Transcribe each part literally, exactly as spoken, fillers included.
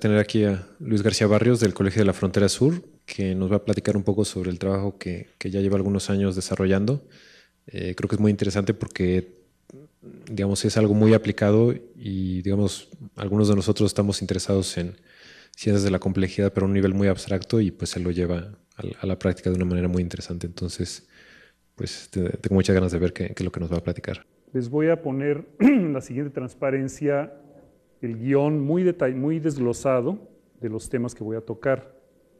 tener aquí a Luis García Barrios del Colegio de la Frontera Sur, que nos va a platicar un poco sobre el trabajo que, que ya lleva algunos años desarrollando. Eh, creo que es muy interesante porque, digamos, es algo muy aplicado y, digamos, algunos de nosotros estamos interesados en ciencias de la complejidad, pero a un nivel muy abstracto y pues se lo lleva a, a la práctica de una manera muy interesante. Entonces, pues te, tengo muchas ganas de ver qué, qué es lo que nos va a platicar. Les voy a poner la siguiente transparencia, el guión muy, detall- muy desglosado de los temas que voy a tocar.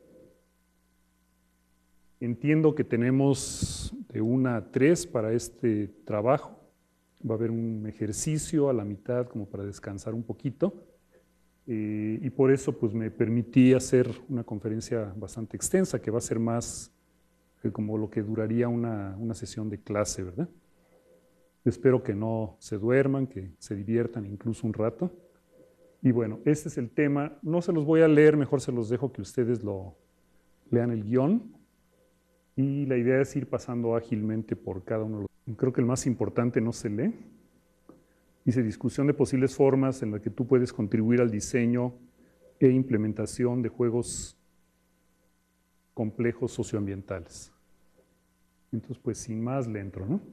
Entiendo que tenemos de una a tres para este trabajo. Va a haber un ejercicio a la mitad como para descansar un poquito. Eh, y por eso pues me permití hacer una conferencia bastante extensa, que va a ser más eh, como lo que duraría una, una sesión de clase, ¿verdad? Espero que no se duerman, que se diviertan incluso un rato. Y bueno, este es el tema. No se los voy a leer, mejor se los dejo que ustedes lo lean el guión. Y la idea es ir pasando ágilmente por cada uno de los. Creo que el más importante no se lee. Dice discusión de posibles formas en las que tú puedes contribuir al diseño e implementación de juegos complejos socioambientales. Entonces, pues sin más le entro, ¿no?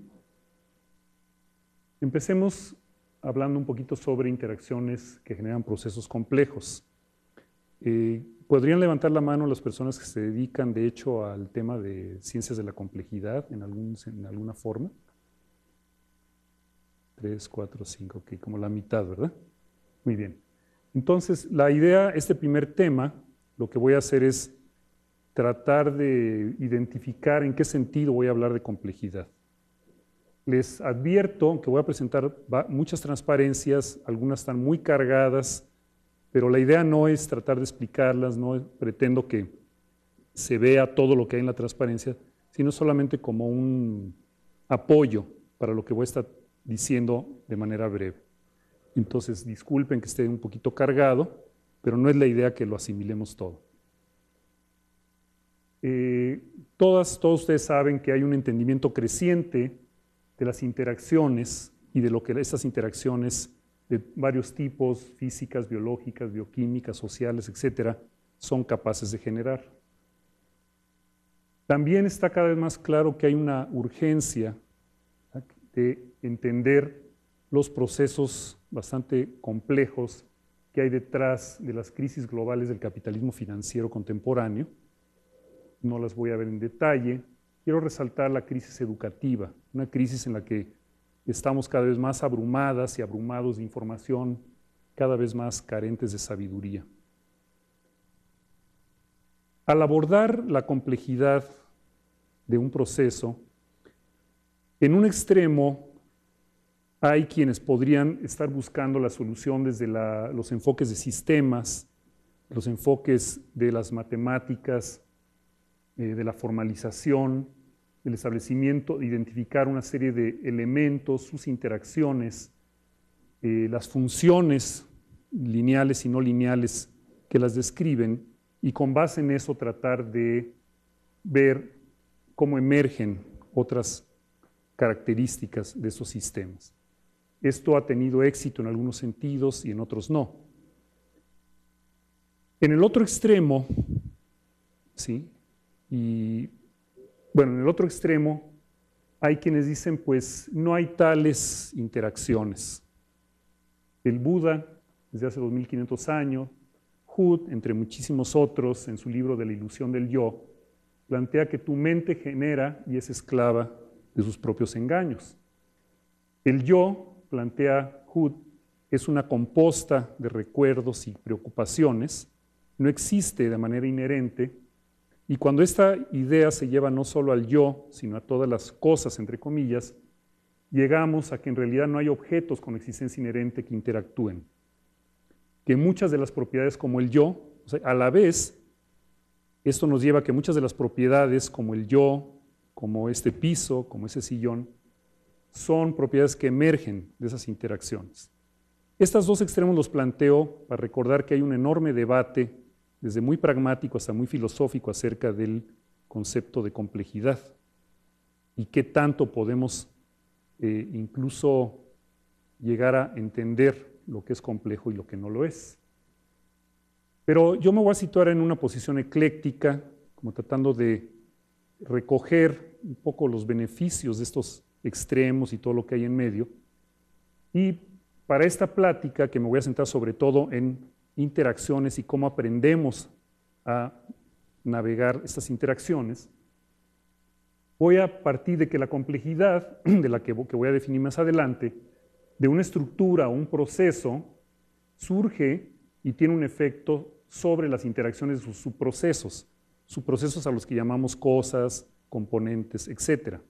Empecemos hablando un poquito sobre interacciones que generan procesos complejos. Eh, ¿Podrían levantar la mano las personas que se dedican, de hecho, al tema de ciencias de la complejidad en, algún, en alguna forma? Tres, cuatro, cinco, ok, como la mitad, ¿verdad? Muy bien. Entonces, la idea, este primer tema, lo que voy a hacer es tratar de identificar en qué sentido voy a hablar de complejidad. Les advierto que voy a presentar muchas transparencias, algunas están muy cargadas, pero la idea no es tratar de explicarlas, no pretendo que se vea todo lo que hay en la transparencia, sino solamente como un apoyo para lo que voy a estar diciendo de manera breve. Entonces, disculpen que esté un poquito cargado, pero no es la idea que lo asimilemos todo. Eh, todas, todos ustedes saben que hay un entendimiento creciente de las interacciones y de lo que estas interacciones de varios tipos, físicas, biológicas, bioquímicas, sociales, etcétera, son capaces de generar. También está cada vez más claro que hay una urgencia de entender los procesos bastante complejos que hay detrás de las crisis globales del capitalismo financiero contemporáneo. No las voy a ver en detalle. Quiero resaltar la crisis educativa, una crisis en la que estamos cada vez más abrumadas y abrumados de información, cada vez más carentes de sabiduría. Al abordar la complejidad de un proceso, en un extremo hay quienes podrían estar buscando la solución desde la, los enfoques de sistemas, los enfoques de las matemáticas, eh, de la formalización, del establecimiento, de identificar una serie de elementos, sus interacciones, eh, las funciones lineales y no lineales que las describen, y con base en eso tratar de ver cómo emergen otras características de esos sistemas. Esto ha tenido éxito en algunos sentidos y en otros no. En el otro extremo, ¿sí? Y bueno, en el otro extremo hay quienes dicen, pues no hay tales interacciones. El Buda, desde hace dos mil quinientos años, Hood, entre muchísimos otros, en su libro de la ilusión del yo, plantea que tu mente genera y es esclava de sus propios engaños. El yo, plantea Hood, es una composta de recuerdos y preocupaciones, no existe de manera inherente, y cuando esta idea se lleva no solo al yo, sino a todas las cosas, entre comillas, llegamos a que en realidad no hay objetos con existencia inherente que interactúen. Que muchas de las propiedades como el yo, o sea, a la vez, esto nos lleva a que muchas de las propiedades como el yo, como este piso, como ese sillón, son propiedades que emergen de esas interacciones. Estos dos extremos los planteo para recordar que hay un enorme debate, desde muy pragmático hasta muy filosófico, acerca del concepto de complejidad y qué tanto podemos eh, incluso llegar a entender lo que es complejo y lo que no lo es. Pero yo me voy a situar en una posición ecléctica, como tratando de recoger un poco los beneficios de estos extremos y todo lo que hay en medio. Y para esta plática, que me voy a centrar sobre todo en interacciones y cómo aprendemos a navegar estas interacciones, voy a partir de que la complejidad, de la que voy a definir más adelante, de una estructura o un proceso, surge y tiene un efecto sobre las interacciones de sus subprocesos, subprocesos a los que llamamos cosas, componentes, etcétera.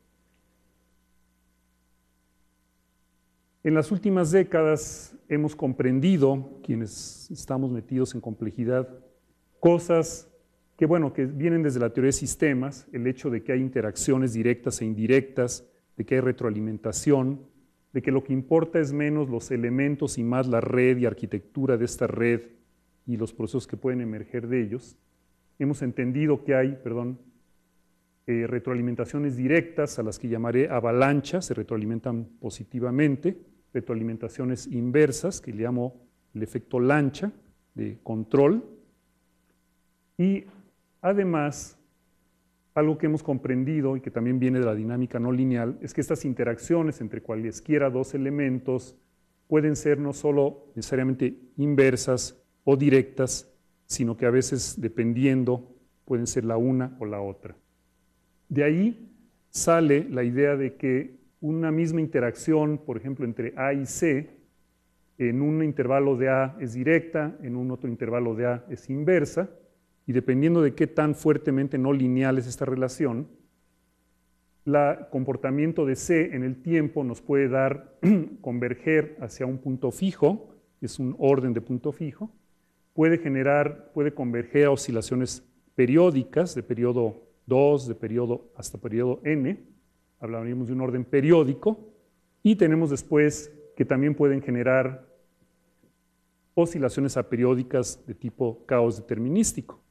En las últimas décadas hemos comprendido, quienes estamos metidos en complejidad, cosas que, bueno, que vienen desde la teoría de sistemas, el hecho de que hay interacciones directas e indirectas, de que hay retroalimentación, de que lo que importa es menos los elementos y más la red y arquitectura de esta red y los procesos que pueden emerger de ellos. Hemos entendido que hay, perdón, eh, retroalimentaciones directas a las que llamaré avalanchas, se retroalimentan positivamente, retroalimentaciones inversas, que le llamo el efecto lancha de control, y además, algo que hemos comprendido y que también viene de la dinámica no lineal, es que estas interacciones entre cualesquiera dos elementos pueden ser no solo necesariamente inversas o directas, sino que a veces, dependiendo, pueden ser la una o la otra. De ahí sale la idea de que una misma interacción, por ejemplo, entre A y C, en un intervalo de A es directa, en un otro intervalo de A es inversa, y dependiendo de qué tan fuertemente no lineal es esta relación, el comportamiento de C en el tiempo nos puede dar converger hacia un punto fijo, es un orden de punto fijo, puede generar, puede converger a oscilaciones periódicas, de periodo dos, de periodo hasta periodo n, hablaríamos de un orden periódico, y tenemos después que también pueden generar oscilaciones aperiódicas de tipo caos determinístico.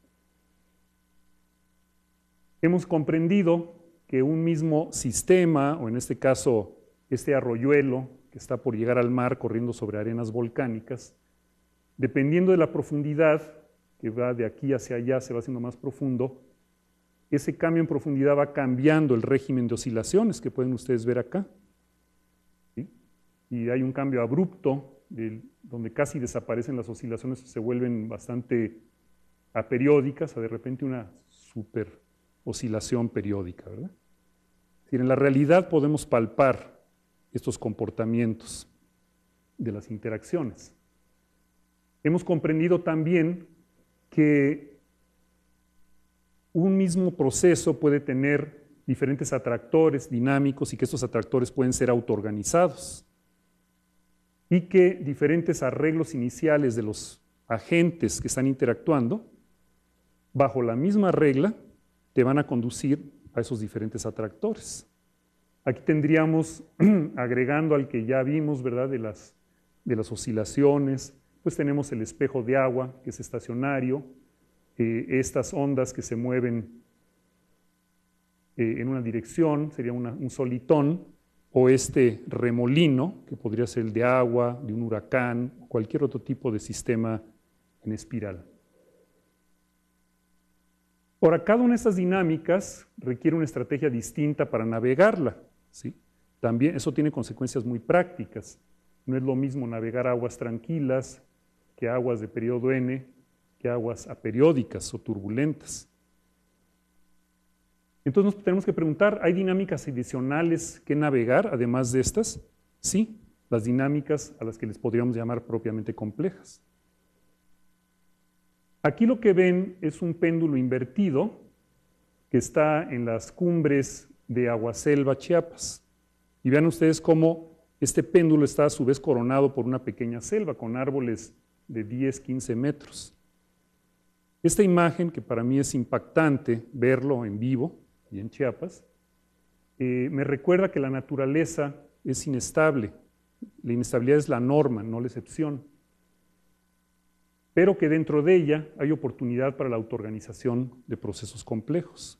Hemos comprendido que un mismo sistema, o en este caso este arroyuelo que está por llegar al mar corriendo sobre arenas volcánicas, dependiendo de la profundidad, que va de aquí hacia allá, se va haciendo más profundo, ese cambio en profundidad va cambiando el régimen de oscilaciones que pueden ustedes ver acá. ¿Sí? Y hay un cambio abrupto, de, donde casi desaparecen las oscilaciones, se vuelven bastante aperiódicas, a de repente una super oscilación periódica, ¿verdad? Es decir, en la realidad podemos palpar estos comportamientos de las interacciones. Hemos comprendido también que un mismo proceso puede tener diferentes atractores dinámicos y que estos atractores pueden ser autoorganizados y que diferentes arreglos iniciales de los agentes que están interactuando bajo la misma regla te van a conducir a esos diferentes atractores. Aquí tendríamos, agregando al que ya vimos, ¿verdad?, de las, de las oscilaciones, pues tenemos el espejo de agua, que es estacionario, eh, estas ondas que se mueven eh, en una dirección, sería una, un solitón, o este remolino, que podría ser el de agua, de un huracán, o cualquier otro tipo de sistema en espiral. Ahora, cada una de estas dinámicas requiere una estrategia distinta para navegarla, ¿sí? También eso tiene consecuencias muy prácticas. No es lo mismo navegar aguas tranquilas que aguas de periodo n, que aguas aperiódicas o turbulentas. Entonces nos tenemos que preguntar, ¿hay dinámicas adicionales que navegar, además de estas? Sí, las dinámicas a las que les podríamos llamar propiamente complejas. Aquí lo que ven es un péndulo invertido que está en las cumbres de Aguaselva, Chiapas. Y vean ustedes cómo este péndulo está a su vez coronado por una pequeña selva con árboles de diez, quince metros. Esta imagen, que para mí es impactante verlo en vivo y en Chiapas, eh, me recuerda que la naturaleza es inestable. La inestabilidad es la norma, no la excepción. Pero que dentro de ella hay oportunidad para la autoorganización de procesos complejos.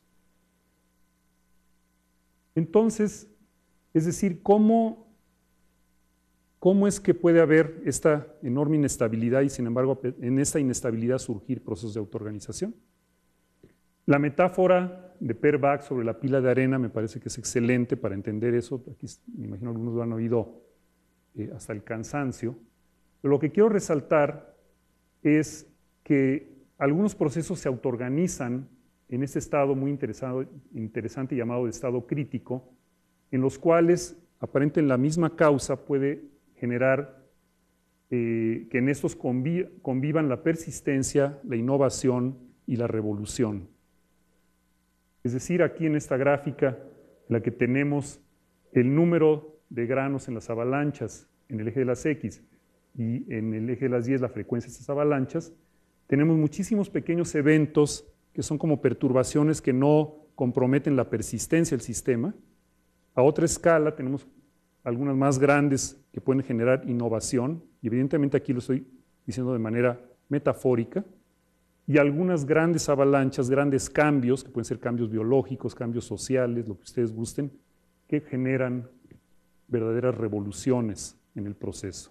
Entonces, es decir, cómo ¿cómo es que puede haber esta enorme inestabilidad y sin embargo en esta inestabilidad surgir procesos de autoorganización? La metáfora de Per Bach sobre la pila de arena me parece que es excelente para entender eso. Aquí me imagino algunos lo han oído eh, hasta el cansancio. Pero lo que quiero resaltar es que algunos procesos se autoorganizan en este estado muy interesante llamado de estado crítico, en los cuales aparentemente la misma causa puede generar eh, que en estos conviv convivan la persistencia, la innovación y la revolución. Es decir, aquí en esta gráfica en la que tenemos el número de granos en las avalanchas en el eje de las X y en el eje de las Y la frecuencia de estas avalanchas, tenemos muchísimos pequeños eventos que son como perturbaciones que no comprometen la persistencia del sistema. A otra escala tenemos algunas más grandes que pueden generar innovación, y evidentemente aquí lo estoy diciendo de manera metafórica, y algunas grandes avalanchas, grandes cambios, que pueden ser cambios biológicos, cambios sociales, lo que ustedes gusten, que generan verdaderas revoluciones en el proceso.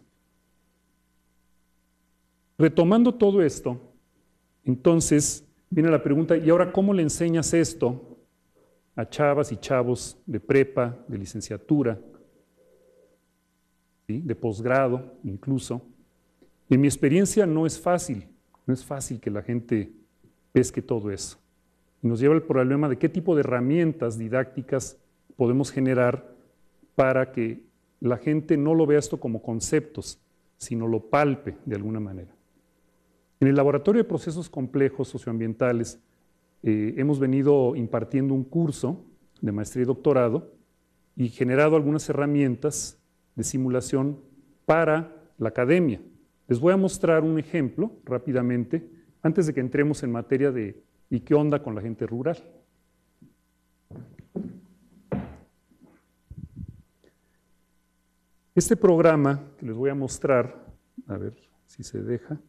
Retomando todo esto, entonces viene la pregunta, ¿y ahora cómo le enseñas esto a chavas y chavos de prepa, de licenciatura, ¿sí?, de posgrado incluso? En mi experiencia no es fácil, no es fácil que la gente pesque todo eso. Y nos lleva al problema de qué tipo de herramientas didácticas podemos generar para que la gente no lo vea esto como conceptos, sino lo palpe de alguna manera. En el Laboratorio de Procesos Complejos Socioambientales eh, hemos venido impartiendo un curso de maestría y doctorado y generado algunas herramientas de simulación para la academia. Les voy a mostrar un ejemplo rápidamente antes de que entremos en materia de ¿y qué onda con la gente rural? Este programa que les voy a mostrar, a ver si se deja.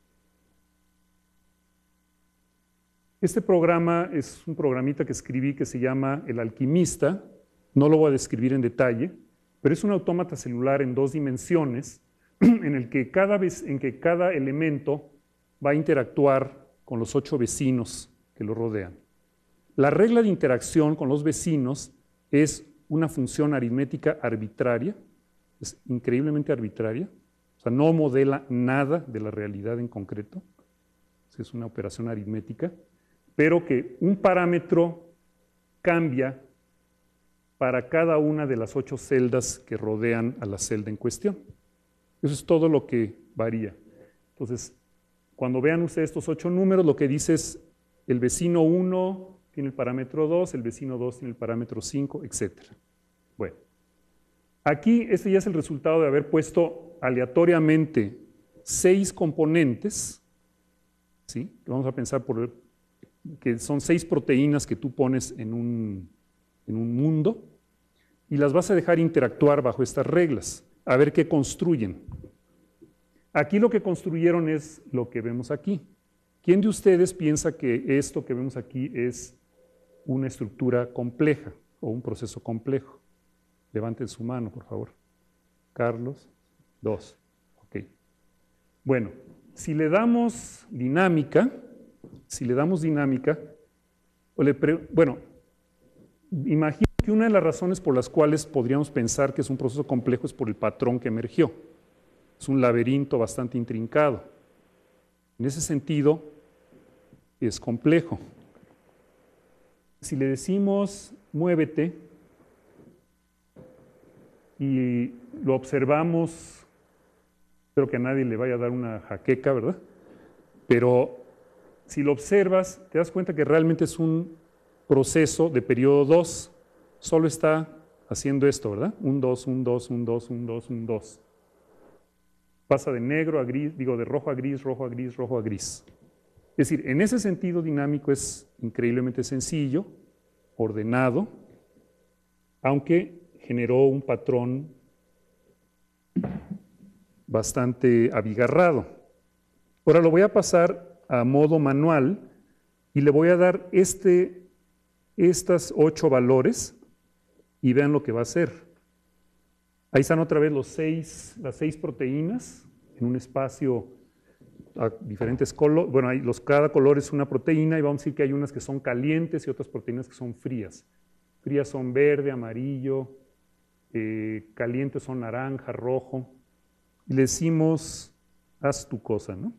Este programa es un programita que escribí que se llama El Alquimista, no lo voy a describir en detalle, pero es un autómata celular en dos dimensiones en el que cada vez, en que cada elemento va a interactuar con los ocho vecinos que lo rodean. La regla de interacción con los vecinos es una función aritmética arbitraria, es increíblemente arbitraria, o sea, no modela nada de la realidad en concreto, es una operación aritmética, pero que un parámetro cambia para cada una de las ocho celdas que rodean a la celda en cuestión. Eso es todo lo que varía. Entonces, cuando vean ustedes estos ocho números, lo que dice es el vecino uno tiene el parámetro dos, el vecino dos tiene el parámetro cinco, etcétera. Bueno, aquí este ya es el resultado de haber puesto aleatoriamente seis componentes, ¿sí? Vamos a pensar por que son seis proteínas que tú pones en un, en un mundo y las vas a dejar interactuar bajo estas reglas, a ver qué construyen. Aquí lo que construyeron es lo que vemos aquí. ¿Quién de ustedes piensa que esto que vemos aquí es una estructura compleja o un proceso complejo? Levanten su mano, por favor. Carlos, dos. Ok. Bueno, si le damos dinámica, si le damos dinámica, o le pre bueno, imagino que una de las razones por las cuales podríamos pensar que es un proceso complejo es por el patrón que emergió. Es un laberinto bastante intrincado. En ese sentido, es complejo. Si le decimos muévete y lo observamos, espero que a nadie le vaya a dar una jaqueca, ¿verdad? Pero si lo observas, te das cuenta que realmente es un proceso de periodo dos, solo está haciendo esto, ¿verdad? Un dos, un dos, un dos, un dos, un dos. Pasa de negro a gris, digo, de rojo a gris, rojo a gris, rojo a gris. Es decir, en ese sentido dinámico es increíblemente sencillo, ordenado, aunque generó un patrón bastante abigarrado. Ahora lo voy a pasar a modo manual y le voy a dar este, estas ocho valores y vean lo que va a hacer. Ahí están otra vez los seis, las seis proteínas en un espacio a diferentes colores. Bueno, hay los, cada color es una proteína y vamos a decir que hay unas que son calientes y otras proteínas que son frías. Frías son verde, amarillo, eh, calientes son naranja, rojo. Y le decimos, haz tu cosa, ¿no?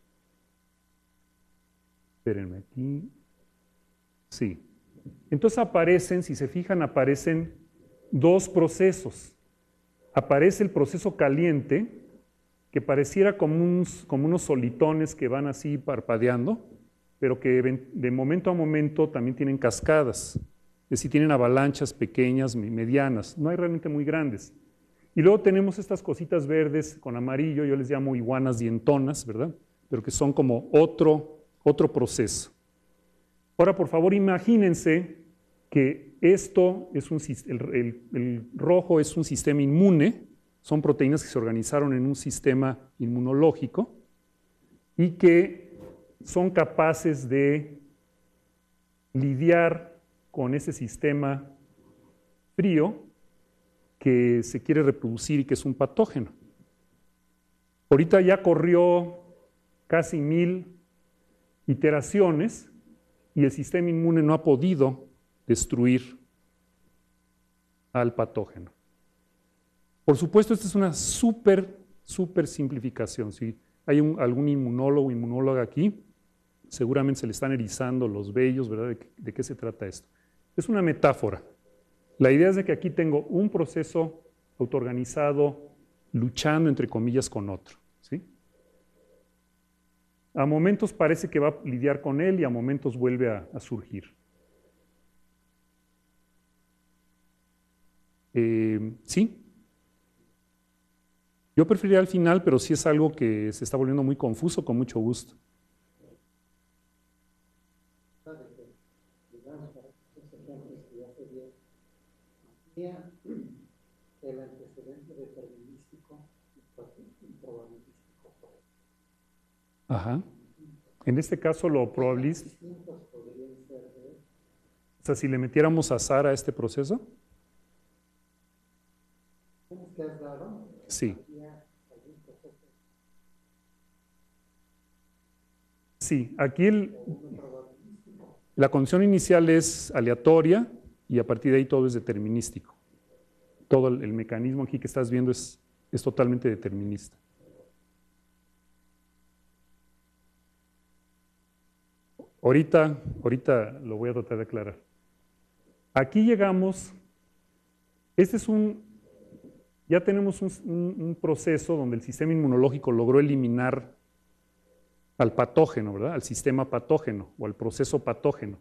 Espérenme aquí. Sí. Entonces aparecen, si se fijan, aparecen dos procesos. Aparece el proceso caliente, que pareciera como, un, como unos solitones que van así parpadeando, pero que de momento a momento también tienen cascadas. Es decir, tienen avalanchas pequeñas, medianas, no hay realmente muy grandes. Y luego tenemos estas cositas verdes con amarillo, yo les llamo iguanas dientonas, ¿verdad? Pero que son como otro, otro proceso. Ahora, por favor, imagínense que esto es un, el, el, el rojo es un sistema inmune, son proteínas que se organizaron en un sistema inmunológico y que son capaces de lidiar con ese sistema frío que se quiere reproducir y que es un patógeno. Ahorita ya corrió casi mil iteraciones y el sistema inmune no ha podido destruir al patógeno. Por supuesto, esta es una súper, súper simplificación. Si hay un, algún inmunólogo o inmunóloga aquí, seguramente se le están erizando los vellos, ¿verdad? ¿De, de qué se trata esto? Es una metáfora. La idea es de que aquí tengo un proceso autoorganizado luchando, entre comillas, con otro, ¿sí? A momentos parece que va a lidiar con él y a momentos vuelve a, a surgir. Eh, ¿Sí? Yo preferiría al final, pero si es algo que se está volviendo muy confuso, con mucho gusto. El antecedente determinístico y probabilístico. Ajá. En este caso lo probabilístico. O sea, si le metiéramos azar a este proceso. ¿Qué has dado? Sí. Sí, aquí el, la condición inicial es aleatoria y a partir de ahí todo es determinístico. Todo el, el mecanismo aquí que estás viendo es, es totalmente determinista. Ahorita, ahorita lo voy a tratar de aclarar. Aquí llegamos, este es un, ya tenemos un, un, un proceso donde el sistema inmunológico logró eliminar al patógeno, ¿verdad? Al sistema patógeno o al proceso patógeno.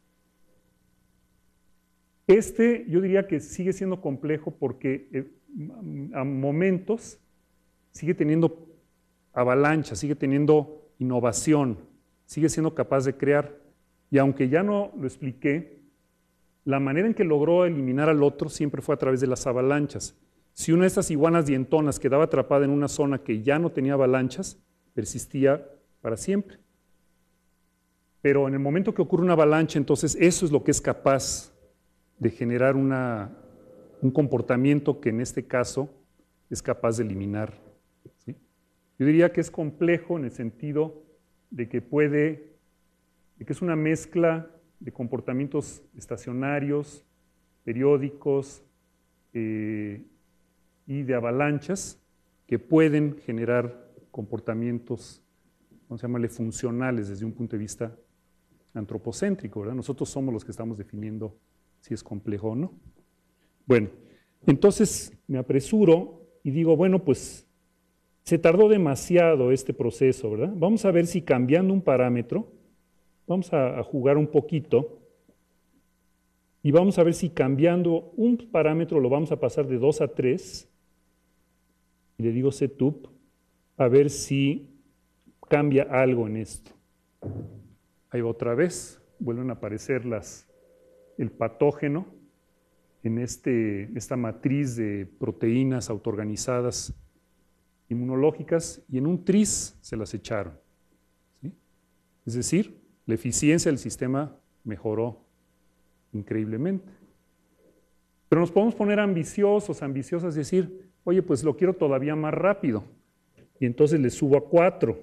Este yo diría que sigue siendo complejo porque eh, a momentos sigue teniendo avalancha, sigue teniendo innovación, sigue siendo capaz de crear. Y aunque ya no lo expliqué, la manera en que logró eliminar al otro siempre fue a través de las avalanchas. Si una de estas iguanas dientonas quedaba atrapada en una zona que ya no tenía avalanchas, persistía para siempre. Pero en el momento que ocurre una avalancha, entonces eso es lo que es capaz de generar una, un comportamiento que en este caso es capaz de eliminar. ¿Sí? Yo diría que es complejo en el sentido de que puede, de que es una mezcla de comportamientos estacionarios, periódicos eh, y de avalanchas que pueden generar comportamientos, vamos a llamarle funcionales desde un punto de vista antropocéntrico, ¿verdad? Nosotros somos los que estamos definiendo si es complejo o no. Bueno, entonces me apresuro y digo, bueno, pues se tardó demasiado este proceso, ¿verdad? Vamos a ver si cambiando un parámetro, vamos a, a jugar un poquito y vamos a ver si cambiando un parámetro lo vamos a pasar de dos a tres y le digo setup, a ver si cambia algo en esto. Ahí va otra vez, vuelven a aparecer las, el patógeno en este, esta matriz de proteínas autoorganizadas inmunológicas y en un tris se las echaron. ¿Sí? Es decir, la eficiencia del sistema mejoró increíblemente. Pero nos podemos poner ambiciosos, ambiciosas y decir, oye, pues lo quiero todavía más rápido. Y entonces le subo a cuatro.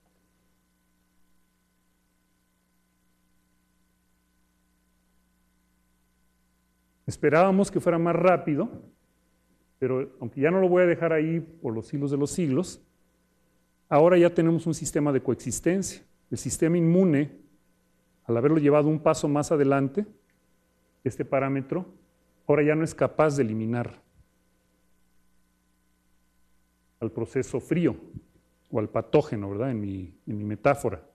Esperábamos que fuera más rápido, pero aunque ya no lo voy a dejar ahí por los siglos de los siglos, ahora ya tenemos un sistema de coexistencia. El sistema inmune, al haberlo llevado un paso más adelante, este parámetro, ahora ya no es capaz de eliminar al proceso frío o al patógeno, ¿verdad? En mi, en mi metáfora.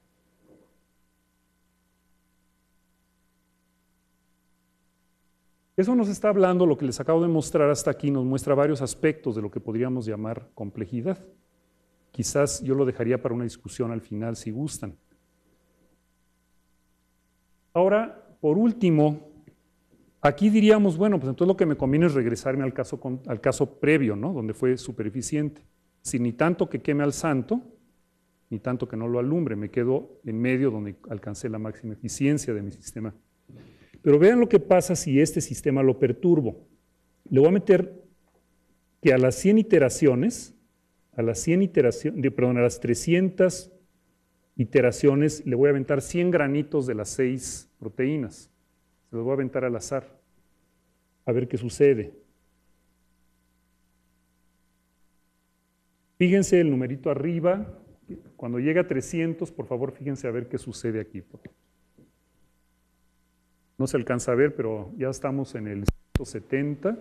Eso nos está hablando, lo que les acabo de mostrar hasta aquí, nos muestra varios aspectos de lo que podríamos llamar complejidad. Quizás yo lo dejaría para una discusión al final, si gustan. Ahora, por último, aquí diríamos, bueno, pues entonces lo que me conviene es regresarme al caso, al caso previo, ¿no? Donde fue súper eficiente. Si ni tanto que queme al santo, ni tanto que no lo alumbre, me quedo en medio donde alcancé la máxima eficiencia de mi sistema. Pero vean lo que pasa si este sistema lo perturbo. Le voy a meter que a las cien iteraciones, a las cien iteraciones, de, perdón, a las trescientas iteraciones, le voy a aventar cien granitos de las seis proteínas. Se los voy a aventar al azar, a ver qué sucede. Fíjense el numerito arriba. Cuando llegue a trescientos, por favor, fíjense a ver qué sucede aquí. No se alcanza a ver, pero ya estamos en el ciento setenta.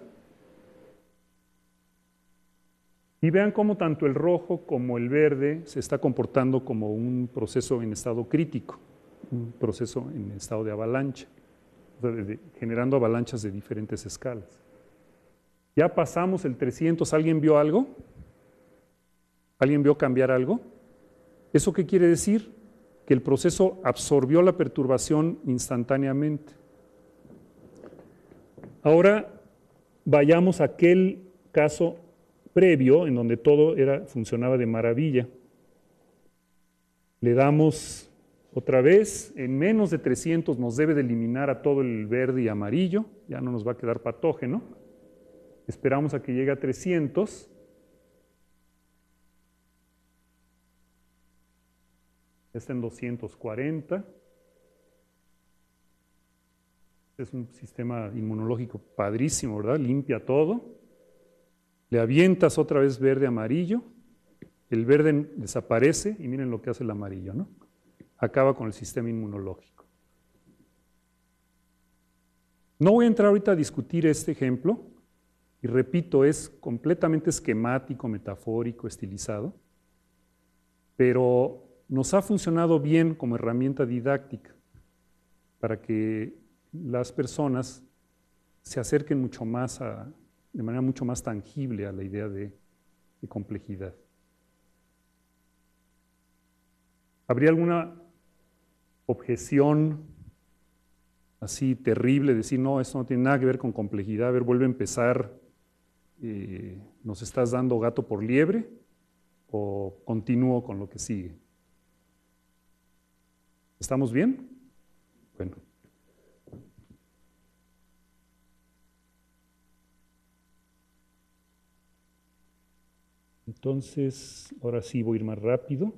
Y vean cómo tanto el rojo como el verde se está comportando como un proceso en estado crítico, un proceso en estado de avalancha, o sea, de, de, generando avalanchas de diferentes escalas. Ya pasamos el trescientos, ¿alguien vio algo? ¿Alguien vio cambiar algo? ¿Eso qué quiere decir? Que el proceso absorbió la perturbación instantáneamente. Ahora vayamos a aquel caso previo en donde todo era, funcionaba de maravilla. Le damos otra vez, en menos de trescientos nos debe de eliminar a todo el verde y amarillo, ya no nos va a quedar patógeno. Esperamos a que llegue a trescientos. Está en doscientos cuarenta. Es un sistema inmunológico padrísimo, ¿verdad? Limpia todo. Le avientas otra vez verde, amarillo. El verde desaparece y miren lo que hace el amarillo, ¿no? Acaba con el sistema inmunológico. No voy a entrar ahorita a discutir este ejemplo. Y repito, es completamente esquemático, metafórico, estilizado. Pero nos ha funcionado bien como herramienta didáctica para que las personas se acerquen mucho más a, de manera mucho más tangible a la idea de, de complejidad. ¿Habría alguna objeción así terrible, decir, no, esto no tiene nada que ver con complejidad, a ver, vuelve a empezar, eh, ¿nos estás dando gato por liebre? ¿O continúo con lo que sigue? ¿Estamos bien? Bueno. Entonces, ahora sí voy a ir más rápido.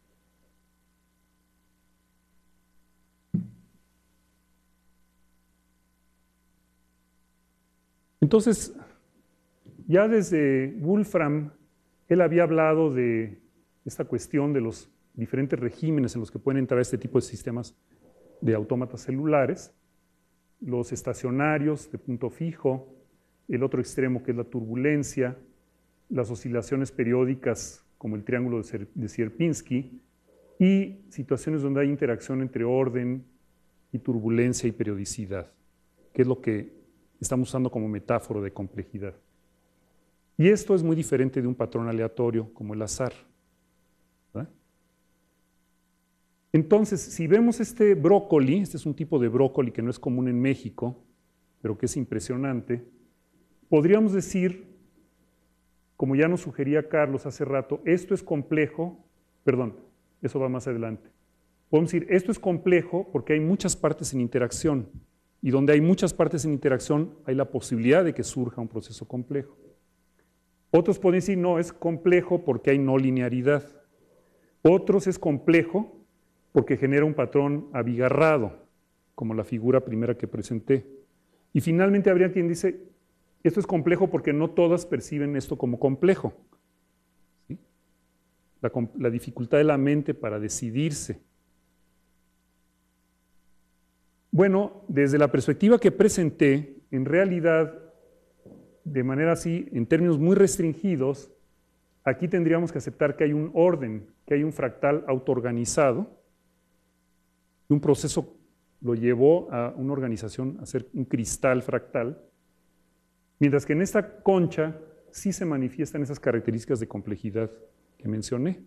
Entonces, ya desde Wolfram, él había hablado de esta cuestión de los diferentes regímenes en los que pueden entrar este tipo de sistemas de autómatas celulares, los estacionarios de punto fijo, el otro extremo que es la turbulencia, las oscilaciones periódicas como el triángulo de Sierpinski y situaciones donde hay interacción entre orden y turbulencia y periodicidad, que es lo que estamos usando como metáfora de complejidad. Y esto es muy diferente de un patrón aleatorio como el azar, ¿verdad? Entonces, si vemos este brócoli, este es un tipo de brócoli que no es común en México, pero que es impresionante, podríamos decir, como ya nos sugería Carlos hace rato, esto es complejo, perdón, eso va más adelante. Podemos decir, esto es complejo porque hay muchas partes en interacción. y donde hay muchas partes en interacción, hay la posibilidad de que surja un proceso complejo. Otros pueden decir, no, es complejo porque hay no linearidad. Otros es complejo porque genera un patrón abigarrado, como la figura primera que presenté. Y finalmente habría quien dice, esto es complejo porque no todas perciben esto como complejo. ¿Sí? La, la dificultad de la mente para decidirse. Bueno, desde la perspectiva que presenté, en realidad, de manera así, en términos muy restringidos, aquí tendríamos que aceptar que hay un orden, que hay un fractal autoorganizado, y un proceso lo llevó a una organización a ser un cristal fractal, mientras que en esta concha sí se manifiestan esas características de complejidad que mencioné.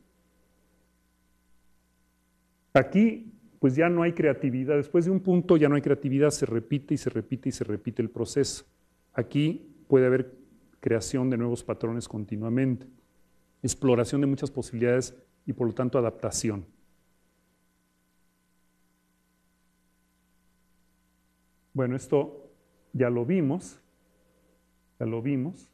Aquí, pues ya no hay creatividad, después de un punto ya no hay creatividad, se repite y se repite y se repite el proceso. Aquí puede haber creación de nuevos patrones continuamente, exploración de muchas posibilidades y por lo tanto adaptación. Bueno, esto ya lo vimos, ya lo vimos.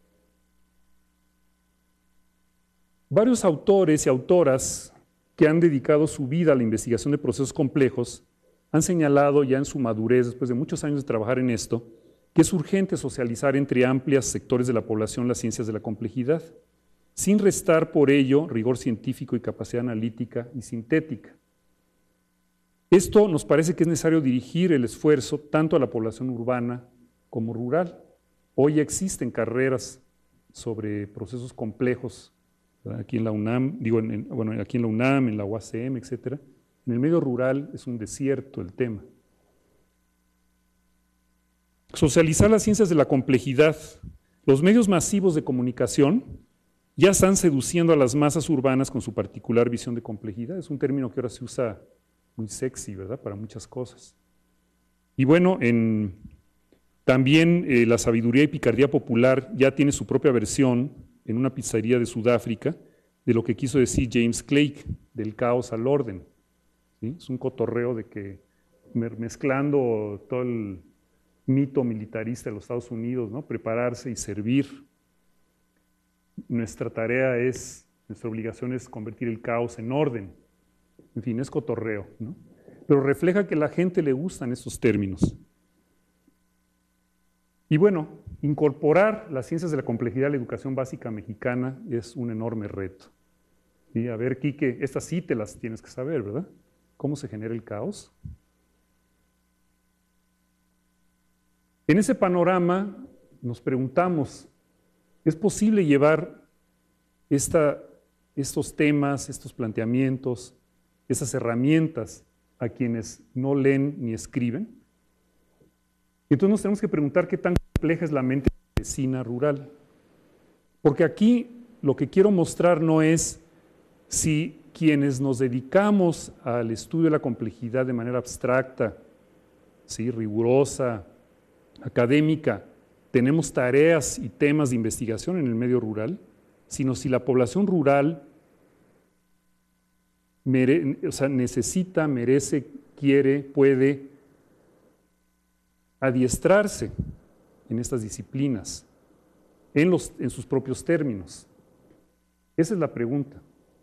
Varios autores y autoras que han dedicado su vida a la investigación de procesos complejos han señalado ya en su madurez, después de muchos años de trabajar en esto, que es urgente socializar entre amplios sectores de la población las ciencias de la complejidad, sin restar por ello rigor científico y capacidad analítica y sintética. Esto nos parece que es necesario dirigir el esfuerzo tanto a la población urbana como rural. Hoy ya existen carreras sobre procesos complejos, ¿verdad? Aquí en la UNAM, digo, en, en, bueno, aquí en la UNAM, en la U A C M, etcétera. En el medio rural es un desierto el tema. Socializar las ciencias de la complejidad. Los medios masivos de comunicación ya están seduciendo a las masas urbanas con su particular visión de complejidad. Es un término que ahora se usa muy sexy, ¿verdad?, para muchas cosas. Y bueno, en, también eh, la sabiduría y picardía popular ya tiene su propia versión en una pizzería de Sudáfrica de lo que quiso decir James Clegg, del caos al orden. ¿Sí? Es un cotorreo de que mezclando todo el mito militarista de los Estados Unidos, ¿no?, prepararse y servir. Nuestra tarea es, nuestra obligación es convertir el caos en orden. En fin, es cotorreo, ¿no? Pero refleja que a la gente le gustan estos términos. Y bueno, incorporar las ciencias de la complejidad a la educación básica mexicana es un enorme reto. Y a ver, Quique, estas sí te las tienes que saber, ¿verdad? ¿Cómo se genera el caos? En ese panorama nos preguntamos, ¿es posible llevar esta, estos temas, estos planteamientos, esas herramientas a quienes no leen ni escriben? Entonces nos tenemos que preguntar qué tan compleja es la mente campesina rural. Porque aquí lo que quiero mostrar no es si quienes nos dedicamos al estudio de la complejidad de manera abstracta, ¿sí?, rigurosa, académica, tenemos tareas y temas de investigación en el medio rural, sino si la población rural mere, o sea, necesita, merece, quiere, puede adiestrarse en estas disciplinas, en, los, en sus propios términos. Esa es la pregunta.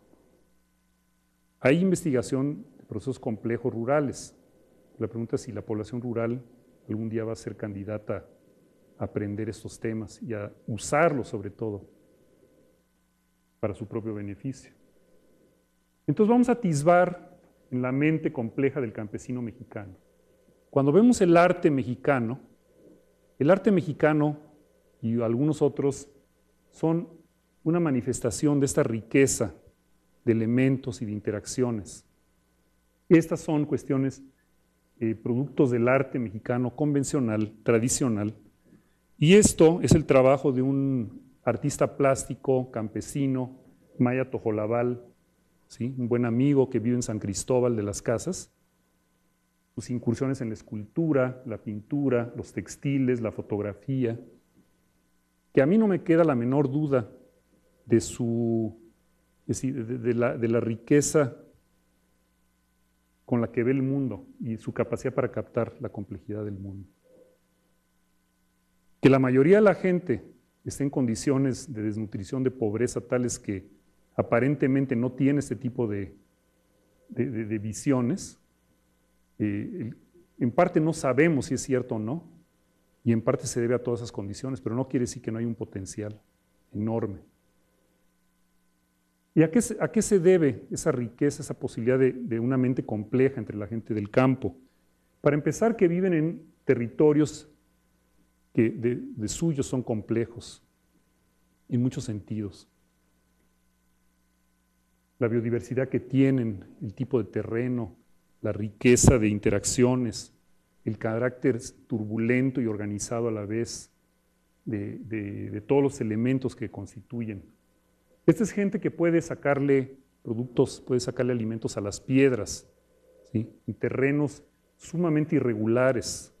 Hay investigación de procesos complejos rurales. La pregunta es si la población rural algún día va a ser candidata a aprender estos temas y a usarlos sobre todo para su propio beneficio. Entonces vamos a atisbar en la mente compleja del campesino mexicano. Cuando vemos el arte mexicano, el arte mexicano y algunos otros son una manifestación de esta riqueza de elementos y de interacciones. Estas son cuestiones, eh, productos del arte mexicano convencional, tradicional, y esto es el trabajo de un artista plástico, campesino, Maya Tojolabal, ¿sí?, un buen amigo que vive en San Cristóbal de las Casas. Sus incursiones en la escultura, la pintura, los textiles, la fotografía, que a mí no me queda la menor duda de, su, de, de, la, de la riqueza con la que ve el mundo y su capacidad para captar la complejidad del mundo. Que la mayoría de la gente esté en condiciones de desnutrición, de pobreza, tales que aparentemente no tiene este tipo de, de, de, de visiones, eh, en parte no sabemos si es cierto o no, y en parte se debe a todas esas condiciones, pero no quiere decir que no hay un potencial enorme. ¿Y a qué, a qué se debe esa riqueza, esa posibilidad de, de una mente compleja entre la gente del campo? Para empezar, que viven en territorios que de, de suyos son complejos, en muchos sentidos. La biodiversidad que tienen, el tipo de terreno, la riqueza de interacciones, el carácter turbulento y organizado a la vez de, de, de todos los elementos que constituyen. Esta es gente que puede sacarle productos, puede sacarle alimentos a las piedras, ¿sí? En terrenos sumamente irregulares.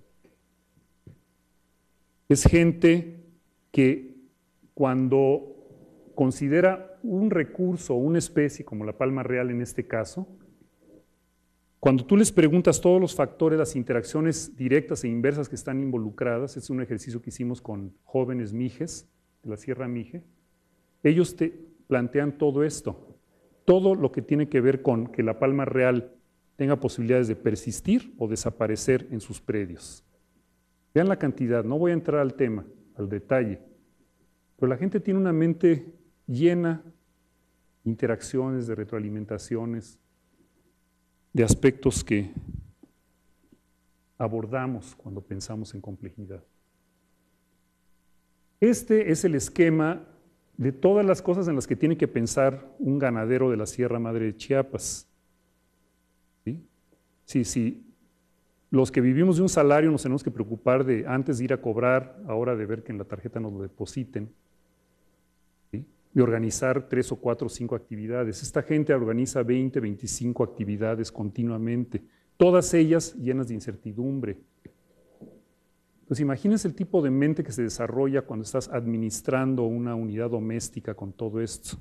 Es gente que cuando considera un recurso o una especie, como la palma real en este caso, cuando tú les preguntas todos los factores, las interacciones directas e inversas que están involucradas, es un ejercicio que hicimos con jóvenes mijes de la Sierra Mije, ellos te plantean todo esto, todo lo que tiene que ver con que la palma real tenga posibilidades de persistir o desaparecer en sus predios. Vean la cantidad, no voy a entrar al tema, al detalle, pero la gente tiene una mente llena de interacciones, de retroalimentaciones, de aspectos que abordamos cuando pensamos en complejidad. Este es el esquema de todas las cosas en las que tiene que pensar un ganadero de la Sierra Madre de Chiapas. ¿Sí? Sí, sí. Los que vivimos de un salario nos tenemos que preocupar de antes de ir a cobrar, ahora de ver que en la tarjeta nos lo depositen, ¿sí? De organizar tres o cuatro o cinco actividades. Esta gente organiza veinte, veinticinco actividades continuamente, todas ellas llenas de incertidumbre. Pues imagínense el tipo de mente que se desarrolla cuando estás administrando una unidad doméstica con todo esto.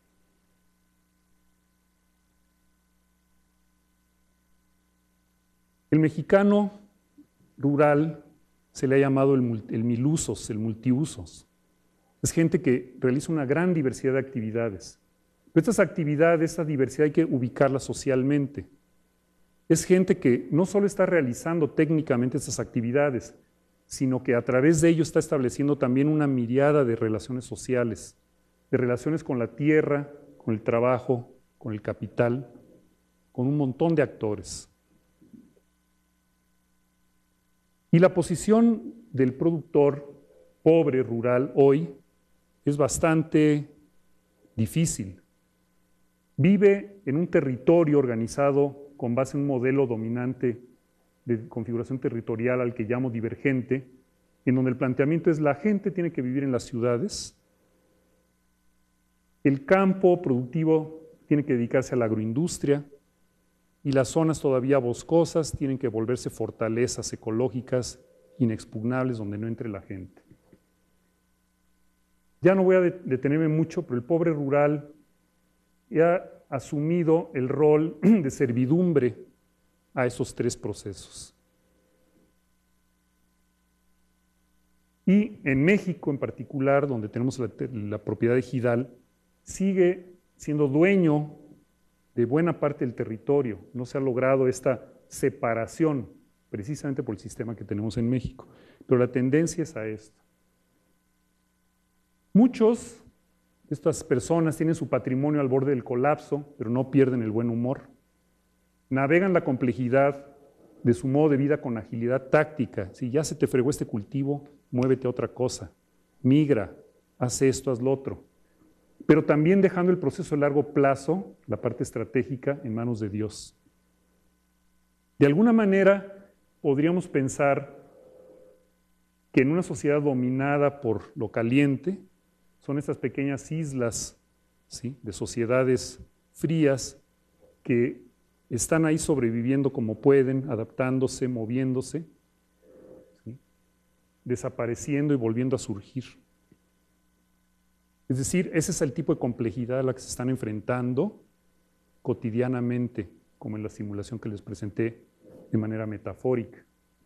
El mexicano rural se le ha llamado el, el milusos, el multiusos. Es gente que realiza una gran diversidad de actividades. Pero estas actividades, esta diversidad hay que ubicarla socialmente. Es gente que no solo está realizando técnicamente estas actividades, sino que a través de ello está estableciendo también una miriada de relaciones sociales, de relaciones con la tierra, con el trabajo, con el capital, con un montón de actores. Y la posición del productor pobre rural hoy es bastante difícil. Vive en un territorio organizado con base en un modelo dominante de configuración territorial al que llamo divergente, en donde el planteamiento es la gente tiene que vivir en las ciudades, el campo productivo tiene que dedicarse a la agroindustria y las zonas todavía boscosas tienen que volverse fortalezas ecológicas inexpugnables donde no entre la gente. Ya no voy a detenerme mucho, pero el pobre rural ha asumido el rol de servidumbre a esos tres procesos. Y en México en particular, donde tenemos la, la propiedad ejidal, sigue siendo dueño de buena parte del territorio. No se ha logrado esta separación, precisamente por el sistema que tenemos en México. Pero la tendencia es a esto. Muchos de estas personas tienen su patrimonio al borde del colapso, pero no pierden el buen humor. Navegan la complejidad de su modo de vida con agilidad táctica. Si ya se te fregó este cultivo, muévete a otra cosa. Migra, haz esto, haz lo otro. Pero también dejando el proceso a largo plazo, la parte estratégica, en manos de Dios. De alguna manera, podríamos pensar que en una sociedad dominada por lo caliente, son estas pequeñas islas, ¿sí?, de sociedades frías que están ahí sobreviviendo como pueden, adaptándose, moviéndose, ¿sí?, desapareciendo y volviendo a surgir. Es decir, ese es el tipo de complejidad a la que se están enfrentando cotidianamente como en la simulación que les presenté de manera metafórica.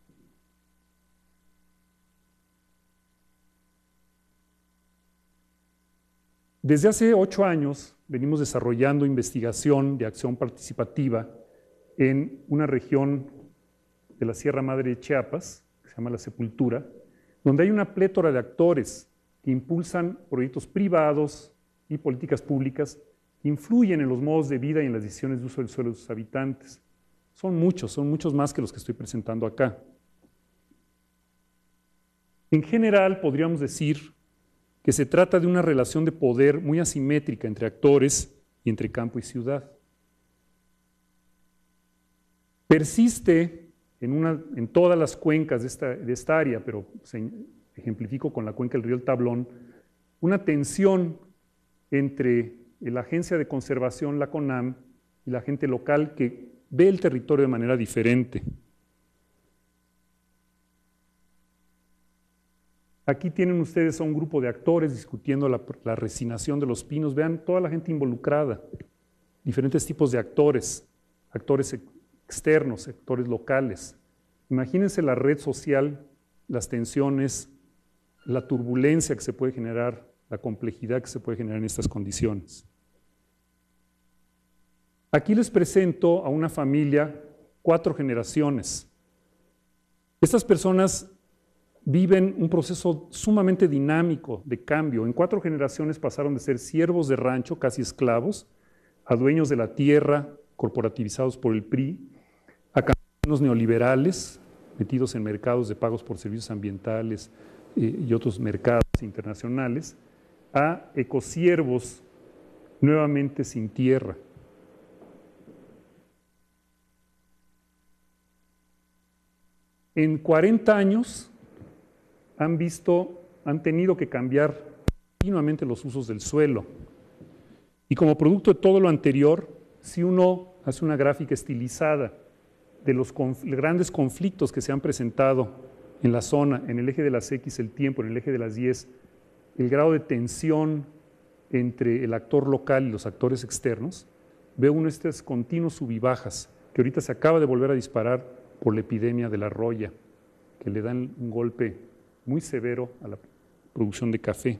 Desde hace ocho años venimos desarrollando investigación de acción participativa en una región de la Sierra Madre de Chiapas, que se llama La Sepultura, donde hay una plétora de actores que impulsan proyectos privados y políticas públicas que influyen en los modos de vida y en las decisiones de uso del suelo de sus habitantes. Son muchos, son muchos más que los que estoy presentando acá. En general, podríamos decir que se trata de una relación de poder muy asimétrica entre actores y entre campo y ciudad. Persiste en, una, en todas las cuencas de esta, de esta área, pero se ejemplifico con la cuenca del río El Tablón, una tensión entre la agencia de conservación, la CONAM, y la gente local que ve el territorio de manera diferente. Aquí tienen ustedes a un grupo de actores discutiendo la, la resinación de los pinos. Vean toda la gente involucrada, diferentes tipos de actores, actores externos, actores locales. Imagínense la red social, las tensiones, la turbulencia que se puede generar, la complejidad que se puede generar en estas condiciones. Aquí les presento a una familia, cuatro generaciones. Estas personas viven un proceso sumamente dinámico de cambio. En cuatro generaciones pasaron de ser siervos de rancho, casi esclavos, a dueños de la tierra, corporativizados por el P R I, a campesinos neoliberales, metidos en mercados de pagos por servicios ambientales eh, y otros mercados internacionales, a ecosiervos nuevamente sin tierra. En cuarenta años han visto, han tenido que cambiar continuamente los usos del suelo. Y como producto de todo lo anterior, si uno hace una gráfica estilizada de los conf- grandes conflictos que se han presentado en la zona, en el eje de las X el tiempo, en el eje de las Y, el grado de tensión entre el actor local y los actores externos, ve uno estas continuos sub y bajas, que ahorita se acaba de volver a disparar por la epidemia de la roya, que le dan un golpe muy severo a la producción de café.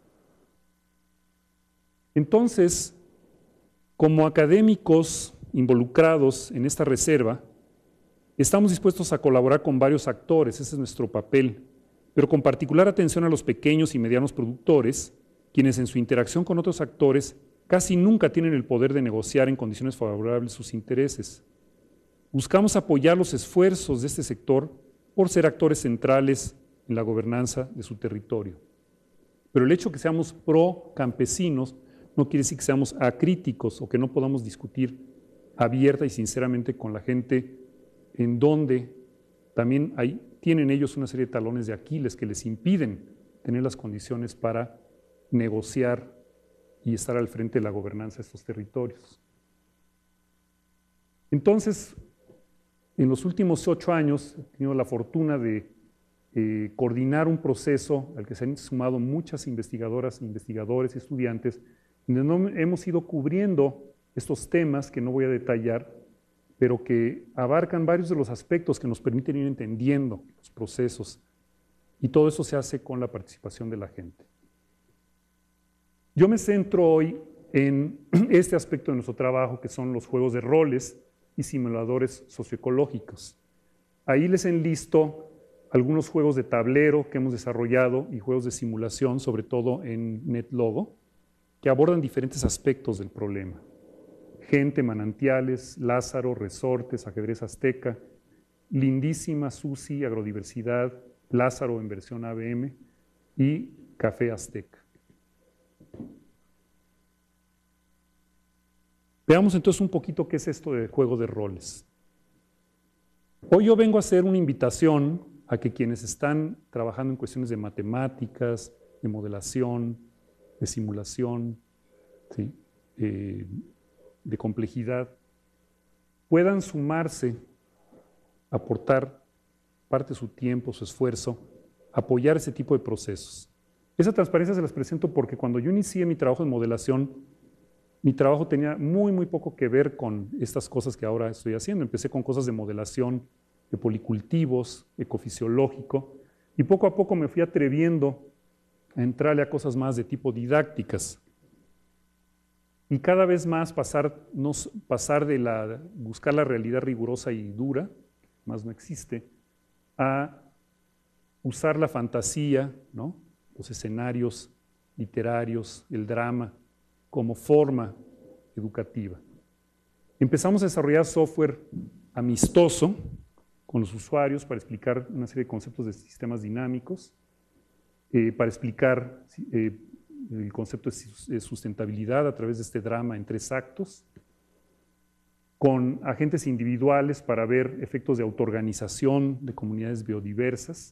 Entonces, como académicos involucrados en esta reserva, estamos dispuestos a colaborar con varios actores, ese es nuestro papel, pero con particular atención a los pequeños y medianos productores, quienes en su interacción con otros actores casi nunca tienen el poder de negociar en condiciones favorables sus intereses. Buscamos apoyar los esfuerzos de este sector por ser actores centrales en la gobernanza de su territorio. Pero el hecho de que seamos pro-campesinos no quiere decir que seamos acríticos o que no podamos discutir abierta y sinceramente con la gente en donde también hay, tienen ellos una serie de talones de Aquiles que les impiden tener las condiciones para negociar y estar al frente de la gobernanza de estos territorios. Entonces, en los últimos ocho años he tenido la fortuna de eh, coordinar un proceso al que se han sumado muchas investigadoras, investigadores y estudiantes, donde no hemos ido cubriendo estos temas que no voy a detallar, pero que abarcan varios de los aspectos que nos permiten ir entendiendo los procesos, y todo eso se hace con la participación de la gente. Yo me centro hoy en este aspecto de nuestro trabajo, que son los juegos de roles y simuladores socioecológicos. Ahí les enlisto algunos juegos de tablero que hemos desarrollado y juegos de simulación, sobre todo en NetLogo, que abordan diferentes aspectos del problema. Gente, manantiales, Lázaro, resortes, ajedrez azteca, lindísima, Susi, agrodiversidad, Lázaro en versión A B M y café azteca. Veamos entonces un poquito qué es esto de juego de roles. Hoy yo vengo a hacer una invitación a que quienes están trabajando en cuestiones de matemáticas, de modelación, de simulación, ¿sí? eh, de complejidad, puedan sumarse, aportar parte de su tiempo, su esfuerzo, apoyar ese tipo de procesos. Esa transparencia se las presento porque cuando yo inicié mi trabajo en modelación, mi trabajo tenía muy, muy poco que ver con estas cosas que ahora estoy haciendo. Empecé con cosas de modelación, de policultivos, ecofisiológico, y poco a poco me fui atreviendo a entrarle a cosas más de tipo didácticas. Y cada vez más pasar, no, pasar de la, buscar la realidad rigurosa y dura, más no existe, a usar la fantasía, ¿no? Los escenarios literarios, el drama, como forma educativa. Empezamos a desarrollar software amistoso con los usuarios para explicar una serie de conceptos de sistemas dinámicos, eh, para explicar eh, el concepto de sustentabilidad a través de este drama en tres actos, con agentes individuales para ver efectos de autoorganización de comunidades biodiversas.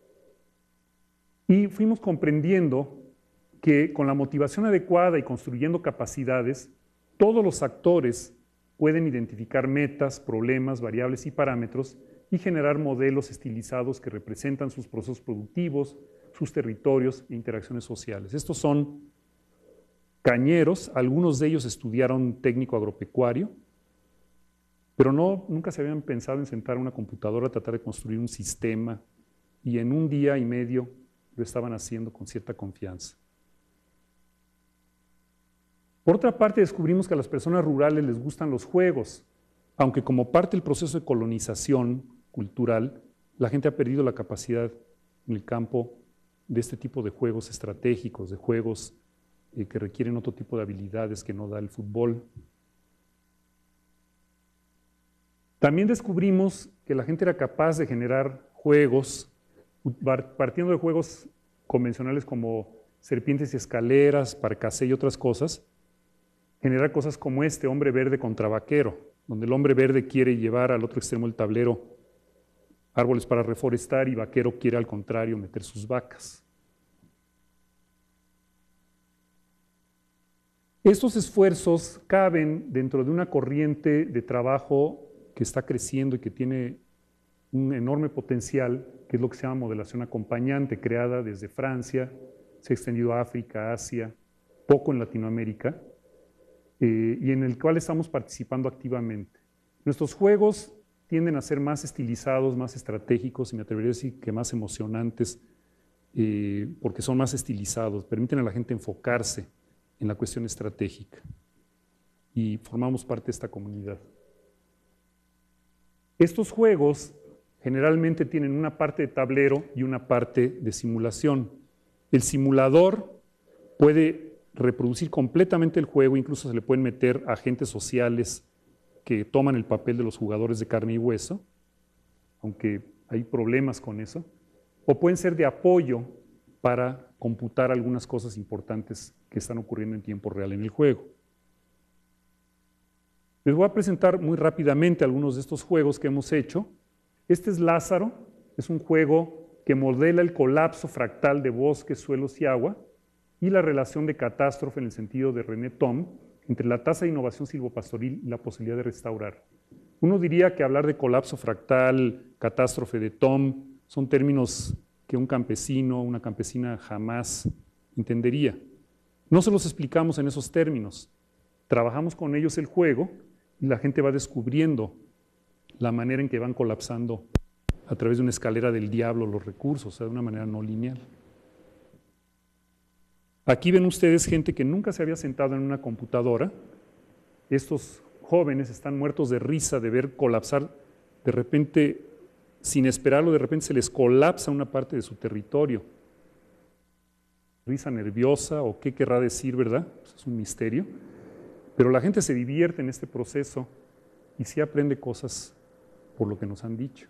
Y fuimos comprendiendo que con la motivación adecuada y construyendo capacidades, todos los actores pueden identificar metas, problemas, variables y parámetros y generar modelos estilizados que representan sus procesos productivos, sus territorios e interacciones sociales. Estos son cañeros, algunos de ellos estudiaron técnico agropecuario, pero no, nunca se habían pensado en sentar una computadora a tratar de construir un sistema, y en un día y medio lo estaban haciendo con cierta confianza. Por otra parte, descubrimos que a las personas rurales les gustan los juegos, aunque como parte del proceso de colonización cultural, la gente ha perdido la capacidad en el campo de este tipo de juegos estratégicos, de juegos eh, que requieren otro tipo de habilidades que no da el fútbol. También descubrimos que la gente era capaz de generar juegos, partiendo de juegos convencionales como serpientes y escaleras, parcasé y otras cosas, generar cosas como este, hombre verde contra vaquero, donde el hombre verde quiere llevar al otro extremo del tablero árboles para reforestar y vaquero quiere al contrario meter sus vacas. Estos esfuerzos caben dentro de una corriente de trabajo que está creciendo y que tiene un enorme potencial, que es lo que se llama modelación acompañante, creada desde Francia, se ha extendido a África, Asia, poco en Latinoamérica, eh, y en el cual estamos participando activamente. Nuestros juegos tienden a ser más estilizados, más estratégicos, y me atrevería a decir que más emocionantes, eh, porque son más estilizados, permiten a la gente enfocarse en la cuestión estratégica, y formamos parte de esta comunidad. Estos juegos generalmente tienen una parte de tablero y una parte de simulación. El simulador puede reproducir completamente el juego, incluso se le pueden meter agentes sociales que toman el papel de los jugadores de carne y hueso, aunque hay problemas con eso, o pueden ser de apoyo para computar algunas cosas importantes que están ocurriendo en tiempo real en el juego. Les voy a presentar muy rápidamente algunos de estos juegos que hemos hecho. Este es Lázaro, es un juego que modela el colapso fractal de bosques, suelos y agua y la relación de catástrofe en el sentido de René Thom entre la tasa de innovación silvopastoril y la posibilidad de restaurar. Uno diría que hablar de colapso fractal, catástrofe de Thom, son términos que un campesino, una campesina jamás entendería. No se los explicamos en esos términos. Trabajamos con ellos el juego y la gente va descubriendo la manera en que van colapsando a través de una escalera del diablo los recursos, o sea, de una manera no lineal. Aquí ven ustedes gente que nunca se había sentado en una computadora. Estos jóvenes están muertos de risa de ver colapsar de repente, sin esperarlo, de repente se les colapsa una parte de su territorio. Risa nerviosa o qué querrá decir, ¿verdad? Pues es un misterio. Pero la gente se divierte en este proceso y sí aprende cosas por lo que nos han dicho.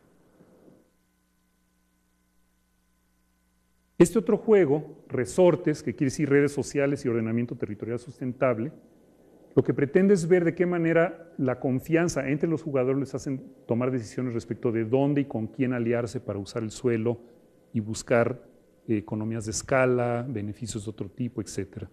Este otro juego, Resortes, que quiere decir redes sociales y ordenamiento territorial sustentable, lo que pretende es ver de qué manera la confianza entre los jugadores les hacen tomar decisiones respecto de dónde y con quién aliarse para usar el suelo y buscar eh, economías de escala, beneficios de otro tipo, etcétera.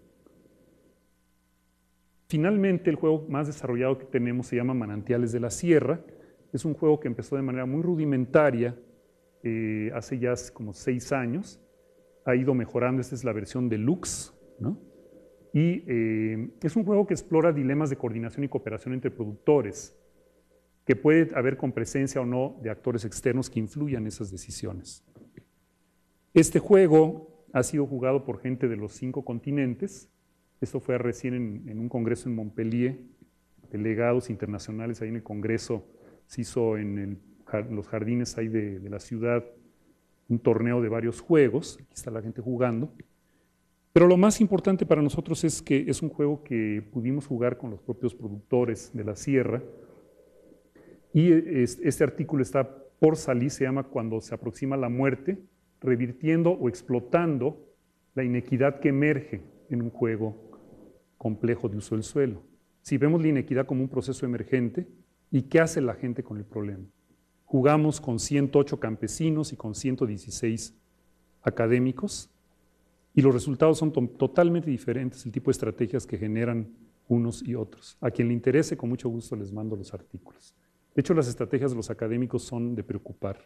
Finalmente, el juego más desarrollado que tenemos se llama Manantiales de la Sierra. Es un juego que empezó de manera muy rudimentaria eh, hace ya como seis años. Ha ido mejorando, esta es la versión deluxe, ¿no? Y eh, es un juego que explora dilemas de coordinación y cooperación entre productores, que puede haber con presencia o no de actores externos que influyan en esas decisiones. Este juego ha sido jugado por gente de los cinco continentes. Esto fue recién en, en un congreso en Montpellier, delegados internacionales ahí en el congreso. Se hizo en el, los jardines ahí de, de la ciudad un torneo de varios juegos. Aquí está la gente jugando. Pero lo más importante para nosotros es que es un juego que pudimos jugar con los propios productores de la sierra. Y este artículo está por salir, se llama Cuando se aproxima la muerte, revirtiendo o explotando la inequidad que emerge en un juego complejo de uso del suelo. Si vemos la inequidad como un proceso emergente, ¿y qué hace la gente con el problema? Jugamos con ciento ocho campesinos y con ciento dieciséis académicos, y los resultados son to- totalmente diferentes, el tipo de estrategias que generan unos y otros. A quien le interese, con mucho gusto les mando los artículos. De hecho, las estrategias de los académicos son de preocupar.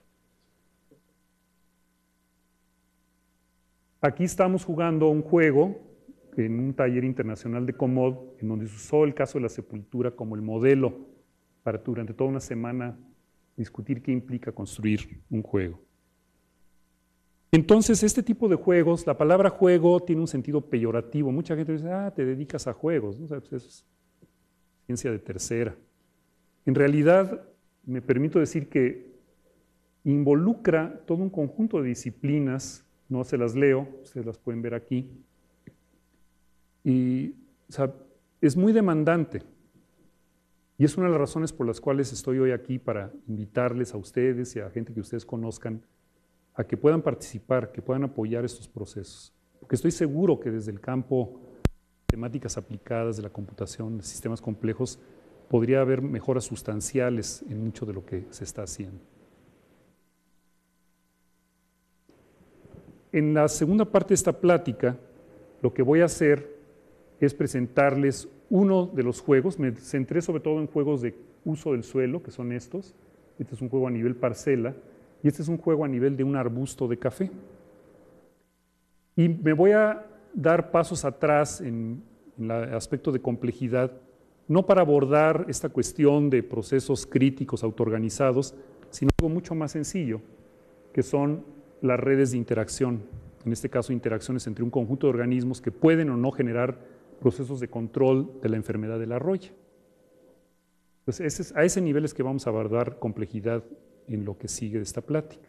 Aquí estamos jugando un juego en un taller internacional de Comod, en donde se usó el caso de la sepultura como el modelo para durante toda una semana discutir qué implica construir un juego. Entonces, este tipo de juegos, la palabra juego tiene un sentido peyorativo. Mucha gente dice, ah, te dedicas a juegos, ¿no? O sea, pues eso es ciencia de tercera. En realidad, me permito decir que involucra todo un conjunto de disciplinas, no se las leo, ustedes las pueden ver aquí, y o sea, es muy demandante. Y es una de las razones por las cuales estoy hoy aquí para invitarles a ustedes y a gente que ustedes conozcan a que puedan participar, que puedan apoyar estos procesos. Porque estoy seguro que desde el campo de temáticas aplicadas de la computación, de sistemas complejos, podría haber mejoras sustanciales en mucho de lo que se está haciendo. En la segunda parte de esta plática, lo que voy a hacer es presentarles uno de los juegos. Me centré sobre todo en juegos de uso del suelo, que son estos. Este es un juego a nivel parcela y este es un juego a nivel de un arbusto de café. Y me voy a dar pasos atrás en, en el aspecto de complejidad, no para abordar esta cuestión de procesos críticos autoorganizados, sino algo mucho más sencillo, que son las redes de interacción. En este caso, interacciones entre un conjunto de organismos que pueden o no generar procesos de control de la enfermedad de la roya. Entonces, ese es, a ese nivel es que vamos a abordar complejidad en lo que sigue de esta plática.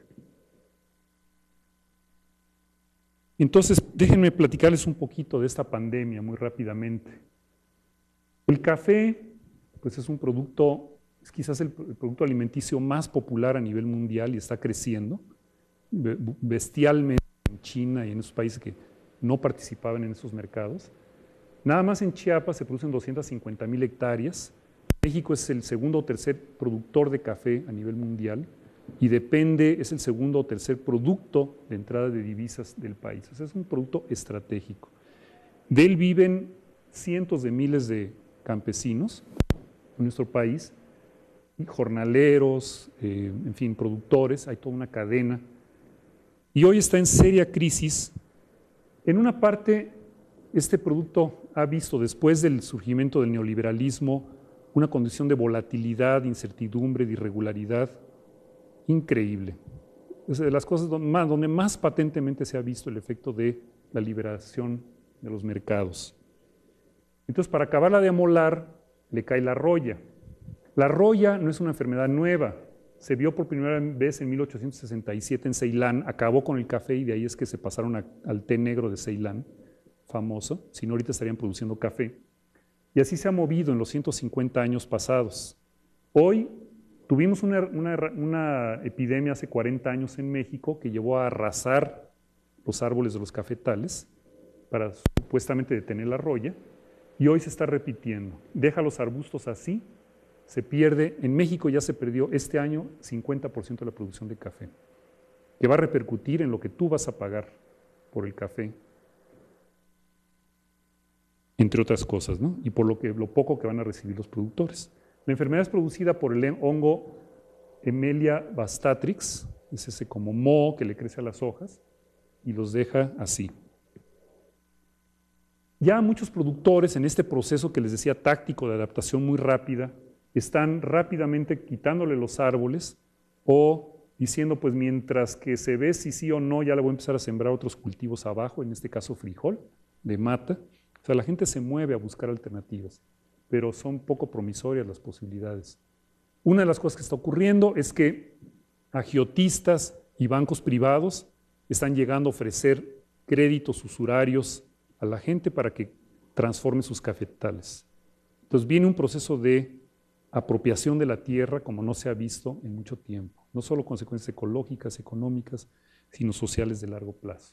Entonces, déjenme platicarles un poquito de esta pandemia muy rápidamente. El café, pues es un producto, es quizás el producto alimenticio más popular a nivel mundial y está creciendo bestialmente en China y en esos países que no participaban en esos mercados. Nada más en Chiapas se producen doscientas cincuenta mil hectáreas. México es el segundo o tercer productor de café a nivel mundial y depende, es el segundo o tercer producto de entrada de divisas del país. O sea, es un producto estratégico. De él viven cientos de miles de campesinos en nuestro país, jornaleros, eh, en fin, productores, hay toda una cadena. Y hoy está en seria crisis. En una parte, este producto ha visto, después del surgimiento del neoliberalismo, una condición de volatilidad, incertidumbre, de irregularidad increíble. Es de las cosas donde más, donde más patentemente se ha visto el efecto de la liberación de los mercados. Entonces, para acabarla de amolar, le cae la roya. La roya no es una enfermedad nueva. Se vio por primera vez en mil ochocientos sesenta y siete en Ceilán, acabó con el café y de ahí es que se pasaron a, al té negro de Ceilán, famoso, si no ahorita estarían produciendo café. Y así se ha movido en los ciento cincuenta años pasados. Hoy tuvimos una, una, una epidemia hace cuarenta años en México que llevó a arrasar los árboles de los cafetales para supuestamente detener la roya, y hoy se está repitiendo. Deja los arbustos así, se pierde, en México ya se perdió este año cincuenta por ciento de la producción de café, que va a repercutir en lo que tú vas a pagar por el café, entre otras cosas, ¿no? Y por lo, que, lo poco que van a recibir los productores. La enfermedad es producida por el hongo Emelia bastatrix, es ese como moho que le crece a las hojas y los deja así. Ya muchos productores en este proceso que les decía táctico de adaptación muy rápida, están rápidamente quitándole los árboles o diciendo, pues mientras que se ve si sí o no, ya le voy a empezar a sembrar otros cultivos abajo, en este caso frijol, de mata. O sea, la gente se mueve a buscar alternativas, pero son poco promisorias las posibilidades. Una de las cosas que está ocurriendo es que agiotistas y bancos privados están llegando a ofrecer créditos usurarios a la gente para que transforme sus cafetales. Entonces viene un proceso de apropiación de la tierra como no se ha visto en mucho tiempo. No solo consecuencias ecológicas, económicas, sino sociales de largo plazo.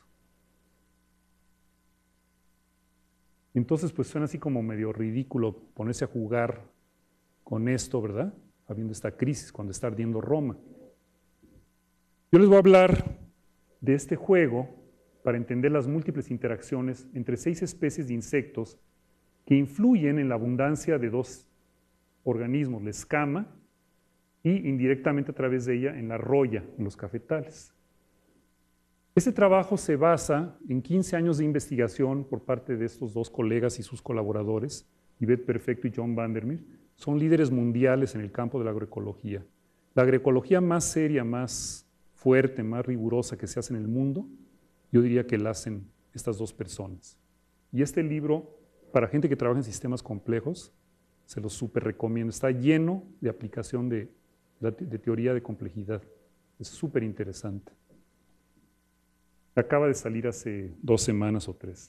Entonces, pues suena así como medio ridículo ponerse a jugar con esto, ¿verdad? Habiendo esta crisis, cuando está ardiendo Roma. Yo les voy a hablar de este juego para entender las múltiples interacciones entre seis especies de insectos que influyen en la abundancia de dos organismos, la escama y indirectamente a través de ella en la roya, en los cafetales. Este trabajo se basa en quince años de investigación por parte de estos dos colegas y sus colaboradores, Yvette Perfecto y John Vandermeer. Son líderes mundiales en el campo de la agroecología. La agroecología más seria, más fuerte, más rigurosa que se hace en el mundo, yo diría que la hacen estas dos personas. Y este libro, para gente que trabaja en sistemas complejos, se lo súper recomiendo. Está lleno de aplicación de, de teoría de complejidad. Es súper interesante. Acaba de salir hace dos semanas o tres.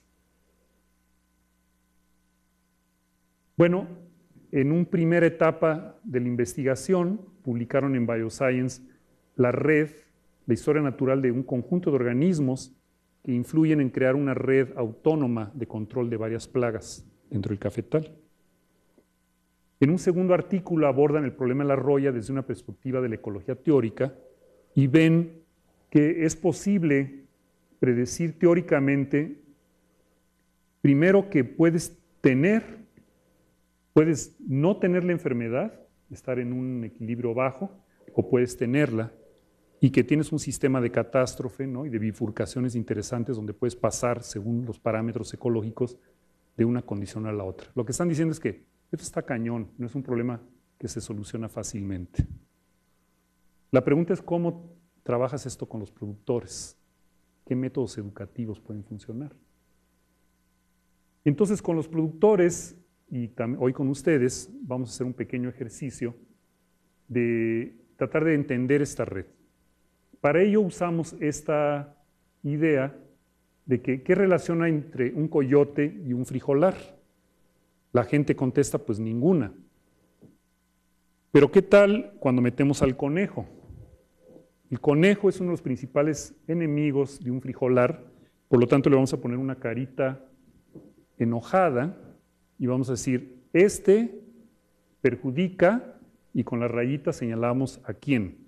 Bueno, en una primera etapa de la investigación, publicaron en Bioscience la red, la historia natural de un conjunto de organismos que influyen en crear una red autónoma de control de varias plagas dentro del cafetal. En un segundo artículo abordan el problema de la roya desde una perspectiva de la ecología teórica y ven que es posible predecir teóricamente, primero que puedes tener, puedes no tener la enfermedad, estar en un equilibrio bajo, o puedes tenerla, y que tienes un sistema de catástrofe, ¿no? Y de bifurcaciones interesantes donde puedes pasar, según los parámetros ecológicos, de una condición a la otra. Lo que están diciendo es que esto está cañón, no es un problema que se soluciona fácilmente. La pregunta es cómo trabajas esto con los productores. ¿Qué métodos educativos pueden funcionar? Entonces, con los productores, y hoy con ustedes, vamos a hacer un pequeño ejercicio de tratar de entender esta red. Para ello usamos esta idea de que ¿qué relación hay entre un coyote y un frijolar? La gente contesta, pues ninguna. Pero ¿qué tal cuando metemos al conejo? El conejo es uno de los principales enemigos de un frijolar, por lo tanto le vamos a poner una carita enojada y vamos a decir, este perjudica, y con la rayita señalamos a quién.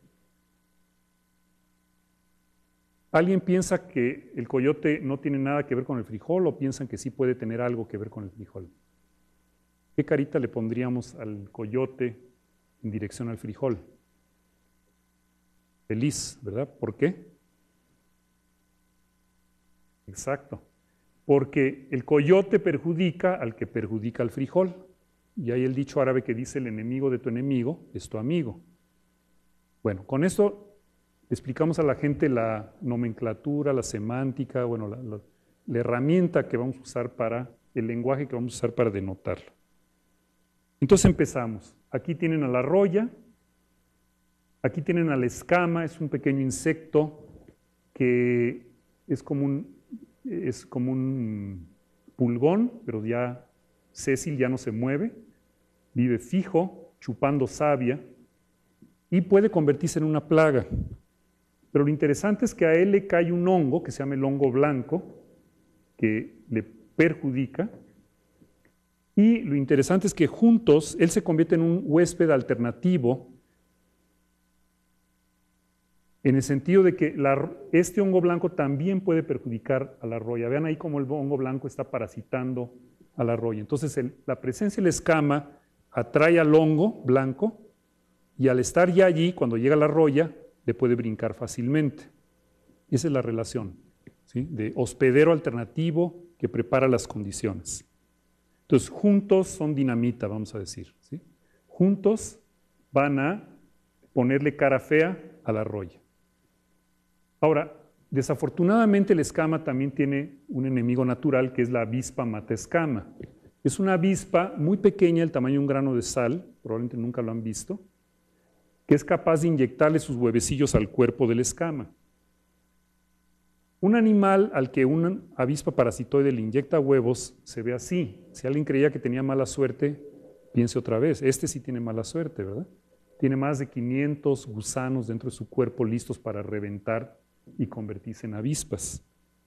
¿Alguien piensa que el coyote no tiene nada que ver con el frijol o piensan que sí puede tener algo que ver con el frijol? ¿Qué carita le pondríamos al coyote en dirección al frijol? Feliz, ¿verdad? ¿Por qué? Exacto. Porque el coyote perjudica al que perjudica al frijol. Y hay el dicho árabe que dice, el enemigo de tu enemigo es tu amigo. Bueno, con esto explicamos a la gente la nomenclatura, la semántica, bueno, la, la, la herramienta que vamos a usar para, el lenguaje que vamos a usar para denotarlo. Entonces empezamos. Aquí tienen a la roya, aquí tienen a la escama, es un pequeño insecto que es como un, es como un pulgón, pero ya sésil, ya no se mueve, vive fijo, chupando savia y puede convertirse en una plaga. Pero lo interesante es que a él le cae un hongo que se llama el hongo blanco, que le perjudica. Y lo interesante es que juntos él se convierte en un huésped alternativo en el sentido de que la, este hongo blanco también puede perjudicar a la roya. Vean ahí cómo el hongo blanco está parasitando a la roya. Entonces el, la presencia de la escama atrae al hongo blanco y al estar ya allí, cuando llega la roya, le puede brincar fácilmente. Esa es la relación, ¿sí? De hospedero alternativo que prepara las condiciones. Entonces, juntos son dinamita, vamos a decir, ¿sí? Juntos van a ponerle cara fea a la roya. Ahora, desafortunadamente la escama también tiene un enemigo natural que es la avispa mataescama. Es una avispa muy pequeña, el tamaño de un grano de sal, probablemente nunca lo han visto, que es capaz de inyectarle sus huevecillos al cuerpo de la escama. Un animal al que una avispa parasitoide le inyecta huevos se ve así. Si alguien creía que tenía mala suerte, piense otra vez. Este sí tiene mala suerte, ¿verdad? Tiene más de quinientos gusanos dentro de su cuerpo listos para reventar y convertirse en avispas.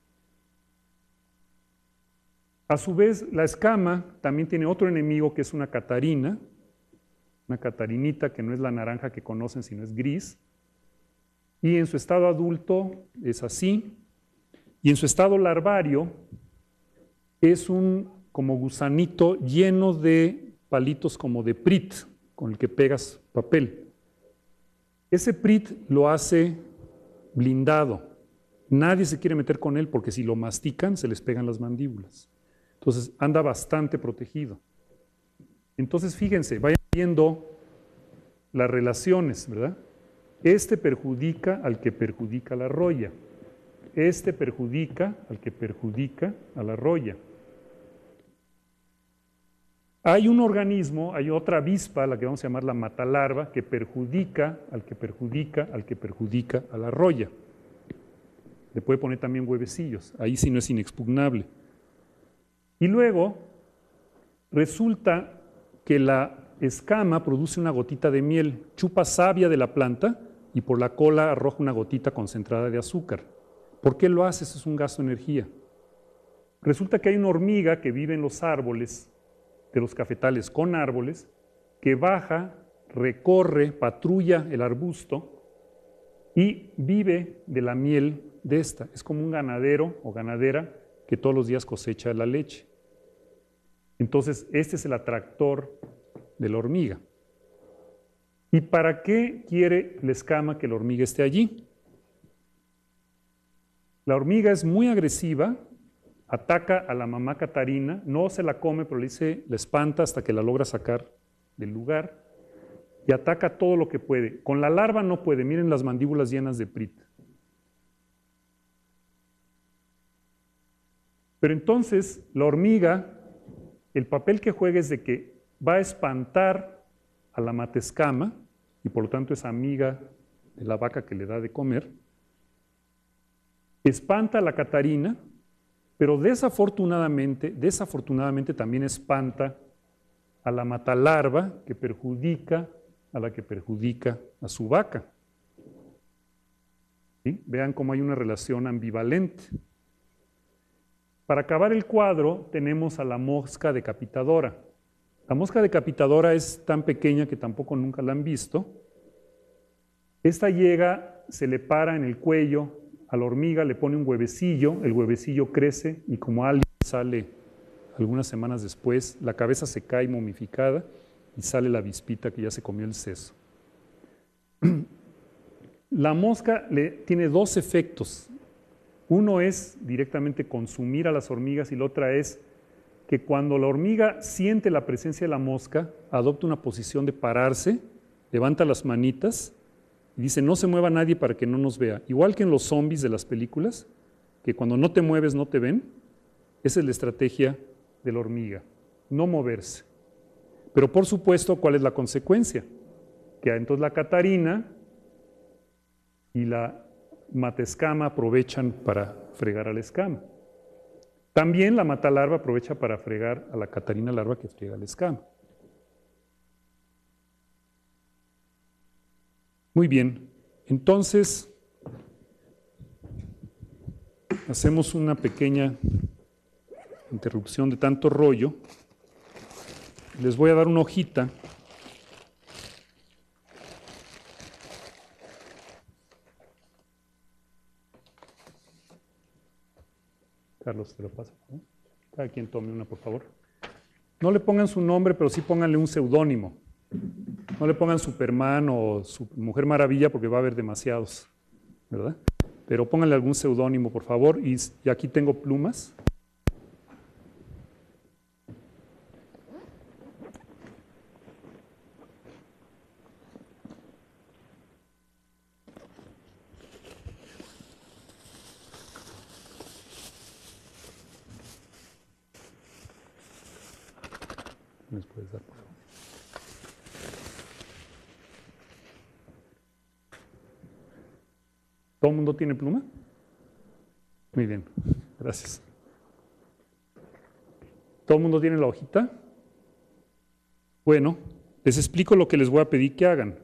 A su vez, la escama también tiene otro enemigo que es una catarina, una catarinita que no es la naranja que conocen, sino es gris. Y en su estado adulto es así. Y en su estado larvario es un como gusanito lleno de palitos como de prit, con el que pegas papel. Ese prit lo hace blindado. Nadie se quiere meter con él porque si lo mastican se les pegan las mandíbulas. Entonces anda bastante protegido. Entonces fíjense, vayan viendo las relaciones, ¿verdad? Este perjudica al que perjudica la roya. Este perjudica al que perjudica a la roya. Hay un organismo, hay otra avispa, la que vamos a llamar la matalarva, que perjudica al que perjudica al que perjudica a la roya. Le puede poner también huevecillos, ahí sí no es inexpugnable. Y luego resulta que la escama produce una gotita de miel, chupa savia de la planta y por la cola arroja una gotita concentrada de azúcar. ¿Por qué lo hace? Eso es un gasto de energía. Resulta que hay una hormiga que vive en los árboles, de los cafetales con árboles, que baja, recorre, patrulla el arbusto y vive de la miel de esta. Es como un ganadero o ganadera que todos los días cosecha la leche. Entonces, este es el atractor de la hormiga. ¿Y para qué quiere la escama que la hormiga esté allí? La hormiga es muy agresiva, ataca a la mamá catarina, no se la come, pero le dice, la espanta hasta que la logra sacar del lugar y ataca todo lo que puede. Con la larva no puede, miren las mandíbulas llenas de prit. Pero entonces la hormiga, el papel que juega es de que va a espantar a la mataescama y por lo tanto es amiga de la vaca que le da de comer. Espanta a la catarina, pero desafortunadamente, desafortunadamente también espanta a la matalarva que perjudica a la que perjudica a su vaca. ¿Sí? Vean cómo hay una relación ambivalente. Para acabar el cuadro tenemos a la mosca decapitadora. La mosca decapitadora es tan pequeña que tampoco nunca la han visto. Esta llega, se le para en el cuello a la hormiga, le pone un huevecillo, el huevecillo crece y como alguien sale algunas semanas después, la cabeza se cae momificada y sale la avispita que ya se comió el seso. La mosca le, tiene dos efectos. Uno es directamente consumir a las hormigas y la otra es que cuando la hormiga siente la presencia de la mosca, adopta una posición de pararse, levanta las manitas y dice, no se mueva nadie para que no nos vea. Igual que en los zombies de las películas, que cuando no te mueves no te ven, esa es la estrategia de la hormiga, no moverse. Pero por supuesto, ¿cuál es la consecuencia? Que entonces la catarina y la mataescama aprovechan para fregar a la escama. También la matalarva aprovecha para fregar a la catarina larva que friega a la escama. Muy bien, entonces hacemos una pequeña interrupción de tanto rollo. Les voy a dar una hojita. Carlos, te lo paso. ¿No? Cada quien tome una, por favor. No le pongan su nombre, pero sí pónganle un seudónimo. No le pongan Superman o su Mujer Maravilla porque va a haber demasiados, ¿verdad? Pero pónganle algún seudónimo, por favor. Y, y aquí tengo plumas. ¿Les puedes dar, por favor? ¿Todo el mundo tiene pluma? Muy bien, gracias. ¿Todo el mundo tiene la hojita? Bueno, les explico lo que les voy a pedir que hagan.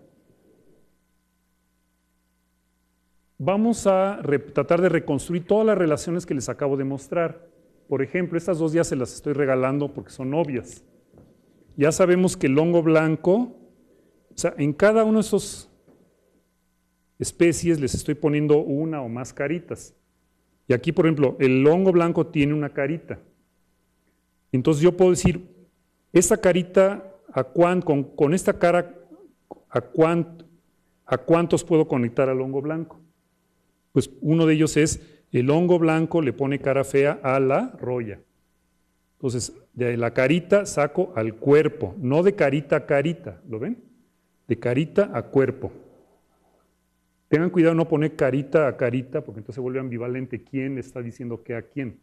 Vamos a tratar de reconstruir todas las relaciones que les acabo de mostrar. Por ejemplo, estas dos ya se las estoy regalando porque son obvias. Ya sabemos que el hongo blanco, o sea, en cada uno de esos especies les estoy poniendo una o más caritas. Y aquí, por ejemplo, el hongo blanco tiene una carita. Entonces yo puedo decir, esta carita, a cuán, con, con esta cara, ¿a, cuánto, ¿a cuántos puedo conectar al hongo blanco? Pues uno de ellos es, el hongo blanco le pone cara fea a la roya. Entonces, de la carita saco al cuerpo, no de carita a carita, ¿lo ven? De carita a cuerpo. Tengan cuidado no poner carita a carita, porque entonces se vuelve ambivalente quién le está diciendo qué a quién.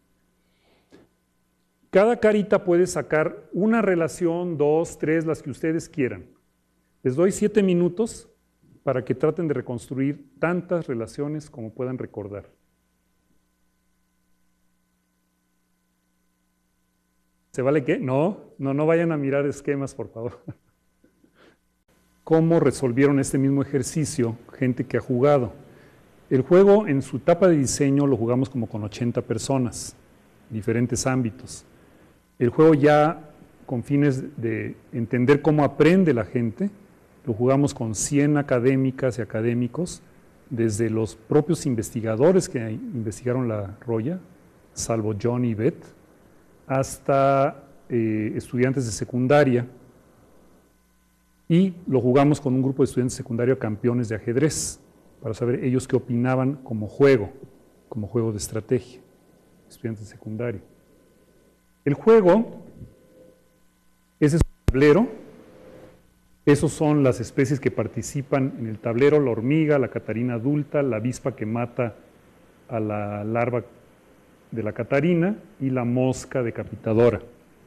Cada carita puede sacar una relación, dos, tres, las que ustedes quieran. Les doy siete minutos para que traten de reconstruir tantas relaciones como puedan recordar. ¿Se vale qué? No, no, no vayan a mirar esquemas, por favor. ¿Cómo resolvieron este mismo ejercicio gente que ha jugado? El juego en su etapa de diseño lo jugamos como con ochenta personas, diferentes ámbitos. El juego ya con fines de entender cómo aprende la gente, lo jugamos con cien académicas y académicos, desde los propios investigadores que investigaron la roya, salvo John y Beth, hasta eh, estudiantes de secundaria, y lo jugamos con un grupo de estudiantes de secundaria campeones de ajedrez, para saber ellos qué opinaban como juego, como juego de estrategia, estudiantes de secundaria. El juego, ese es un tablero, esos son las especies que participan en el tablero, la hormiga, la catarina adulta, la avispa que mata a la larva de la catarina y la mosca decapitadora.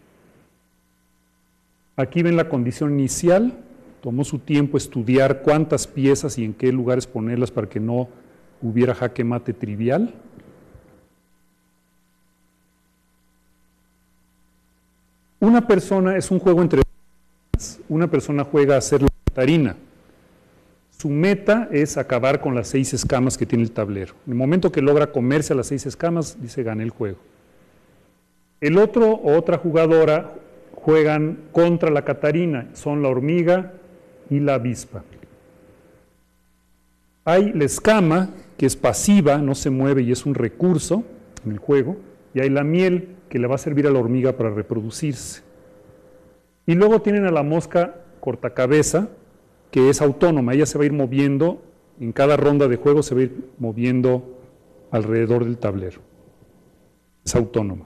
Aquí ven la condición inicial, tomó su tiempo estudiar cuántas piezas y en qué lugares ponerlas para que no hubiera jaque mate trivial. Una persona es un juego entre una persona juega a hacer la catarina. Su meta es acabar con las seis escamas que tiene el tablero. En el momento que logra comerse a las seis escamas, dice gané el juego. El otro o otra jugadora juegan contra la catarina, son la hormiga y la avispa. Hay la escama, que es pasiva, no se mueve y es un recurso en el juego, y hay la miel, que le va a servir a la hormiga para reproducirse. Y luego tienen a la mosca cortacabeza, que es autónoma, ella se va a ir moviendo, en cada ronda de juego se va a ir moviendo alrededor del tablero. Es autónoma.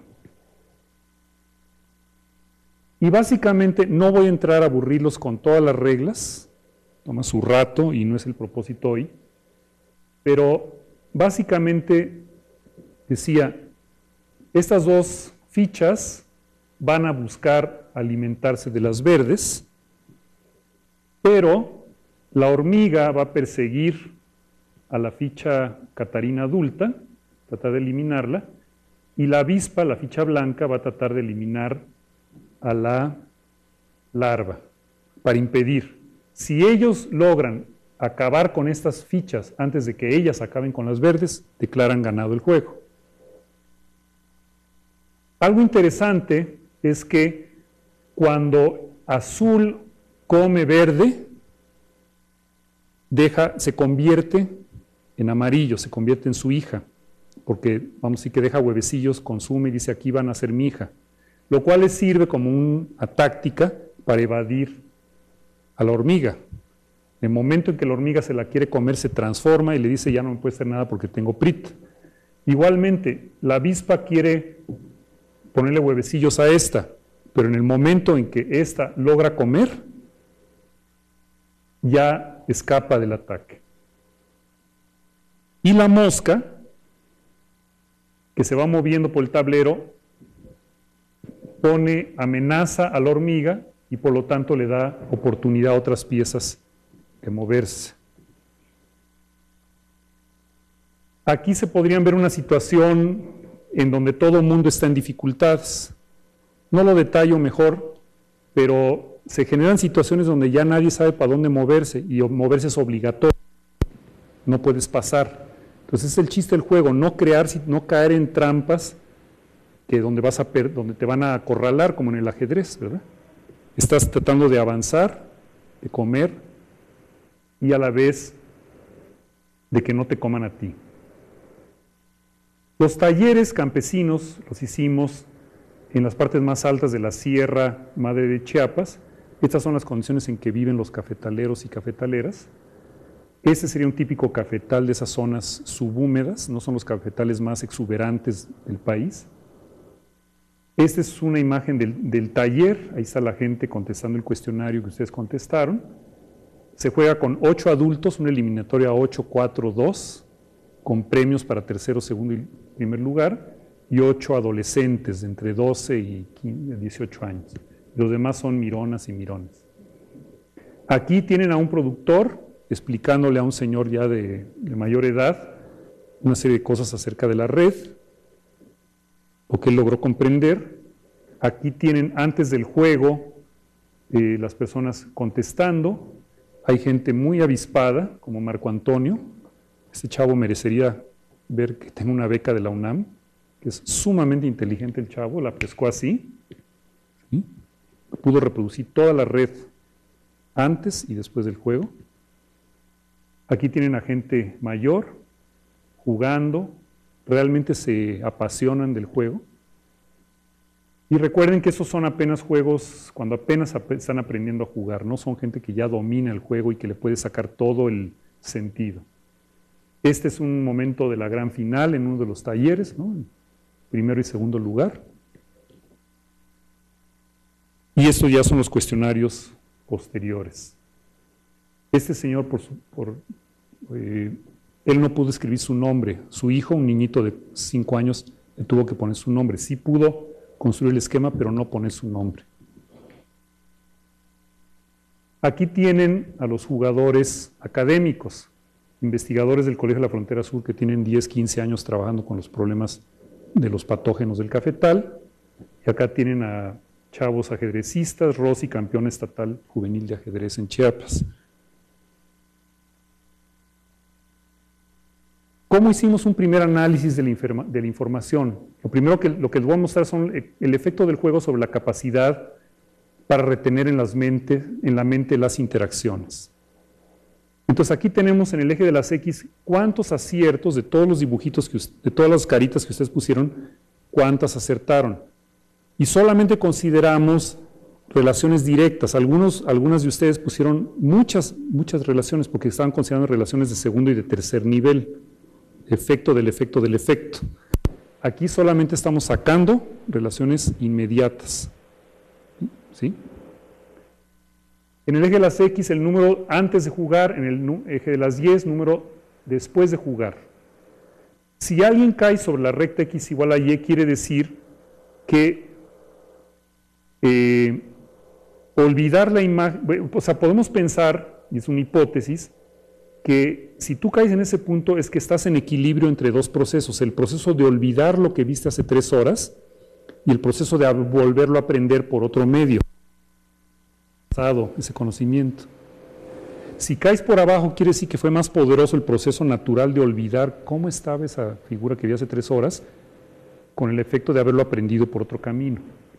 Y básicamente no voy a entrar a aburrirlos con todas las reglas, toma su rato y no es el propósito hoy, pero básicamente decía, estas dos fichas van a buscar alimentarse de las verdes, pero la hormiga va a perseguir a la ficha catarina adulta, tratar de eliminarla, y la avispa, la ficha blanca, va a tratar de eliminar a la larva, para impedir. Si ellos logran acabar con estas fichas antes de que ellas acaben con las verdes, declaran ganado el juego. Algo interesante es que cuando azul come verde, deja, se convierte en amarillo, se convierte en su hija, porque vamos a decir que deja huevecillos, consume y dice aquí van a ser mi hija, lo cual les sirve como una táctica para evadir a la hormiga. En el momento en que la hormiga se la quiere comer, se transforma y le dice ya no me puede hacer nada porque tengo prit. Igualmente, la avispa quiere ponerle huevecillos a esta, pero en el momento en que esta logra comer, ya escapa del ataque. Y la mosca, que se va moviendo por el tablero, pone amenaza a la hormiga y por lo tanto le da oportunidad a otras piezas de moverse. Aquí se podrían ver una situación en donde todo el mundo está en dificultades. No lo detallo mejor, pero se generan situaciones donde ya nadie sabe para dónde moverse y moverse es obligatorio. No puedes pasar. Entonces es el chiste del juego, no crear, no caer en trampas que donde, vas a per, donde te van a acorralar, como en el ajedrez, ¿verdad? Estás tratando de avanzar, de comer y a la vez de que no te coman a ti. Los talleres campesinos los hicimos en las partes más altas de la Sierra Madre de Chiapas. Estas son las condiciones en que viven los cafetaleros y cafetaleras. Este sería un típico cafetal de esas zonas subhúmedas, no son los cafetales más exuberantes del país. Esta es una imagen del, del taller, ahí está la gente contestando el cuestionario que ustedes contestaron. Se juega con ocho adultos, una eliminatoria ocho, cuatro, dos, con premios para tercero, segundo y primer lugar, y ocho adolescentes de entre doce y dieciocho años. Los demás son mironas y mirones. Aquí tienen a un productor explicándole a un señor ya de, de mayor edad una serie de cosas acerca de la red, lo que él logró comprender. Aquí tienen antes del juego eh, las personas contestando. Hay gente muy avispada, como Marco Antonio. Este chavo merecería ver que tenga una beca de la UNAM, que es sumamente inteligente el chavo, la pescó así. ¿Sí? Pudo reproducir toda la red antes y después del juego. Aquí tienen a gente mayor jugando, realmente se apasionan del juego. Y recuerden que esos son apenas juegos cuando apenas ap- están aprendiendo a jugar, no son gente que ya domina el juego y que le puede sacar todo el sentido. Este es un momento de la gran final en uno de los talleres, ¿no? Primero y segundo lugar. Y estos ya son los cuestionarios posteriores. Este señor, por, su, por eh, él no pudo escribir su nombre. Su hijo, un niñito de cinco años, le tuvo que poner su nombre. Sí pudo construir el esquema, pero no poner su nombre. Aquí tienen a los jugadores académicos, investigadores del Colegio de la Frontera Sur que tienen diez, quince años trabajando con los problemas de los patógenos del cafetal. Y acá tienen a chavos ajedrecistas, Rossi, campeón estatal juvenil de ajedrez en Chiapas. ¿Cómo hicimos un primer análisis de la, informa de la información? Lo primero que, lo que les voy a mostrar son el efecto del juego sobre la capacidad para retener en, las mentes, en la mente las interacciones. Entonces aquí tenemos en el eje de las X cuántos aciertos de todos los dibujitos, que, de todas las caritas que ustedes pusieron, cuántas acertaron. Y solamente consideramos relaciones directas. Algunos, algunas de ustedes pusieron muchas, muchas relaciones porque estaban considerando relaciones de segundo y de tercer nivel. Efecto del efecto del efecto. Aquí solamente estamos sacando relaciones inmediatas. ¿Sí? En el eje de las X, el número antes de jugar, en el eje de las Y, número después de jugar. Si alguien cae sobre la recta X igual a Y, quiere decir que eh, olvidar la imagen, o sea, podemos pensar, y es una hipótesis, que si tú caes en ese punto es que estás en equilibrio entre dos procesos, el proceso de olvidar lo que viste hace tres horas y el proceso de volverlo a aprender por otro medio, ese conocimiento. Si caes por abajo quiere decir que fue más poderoso el proceso natural de olvidar cómo estaba esa figura que vi hace tres horas con el efecto de haberlo aprendido por otro camino.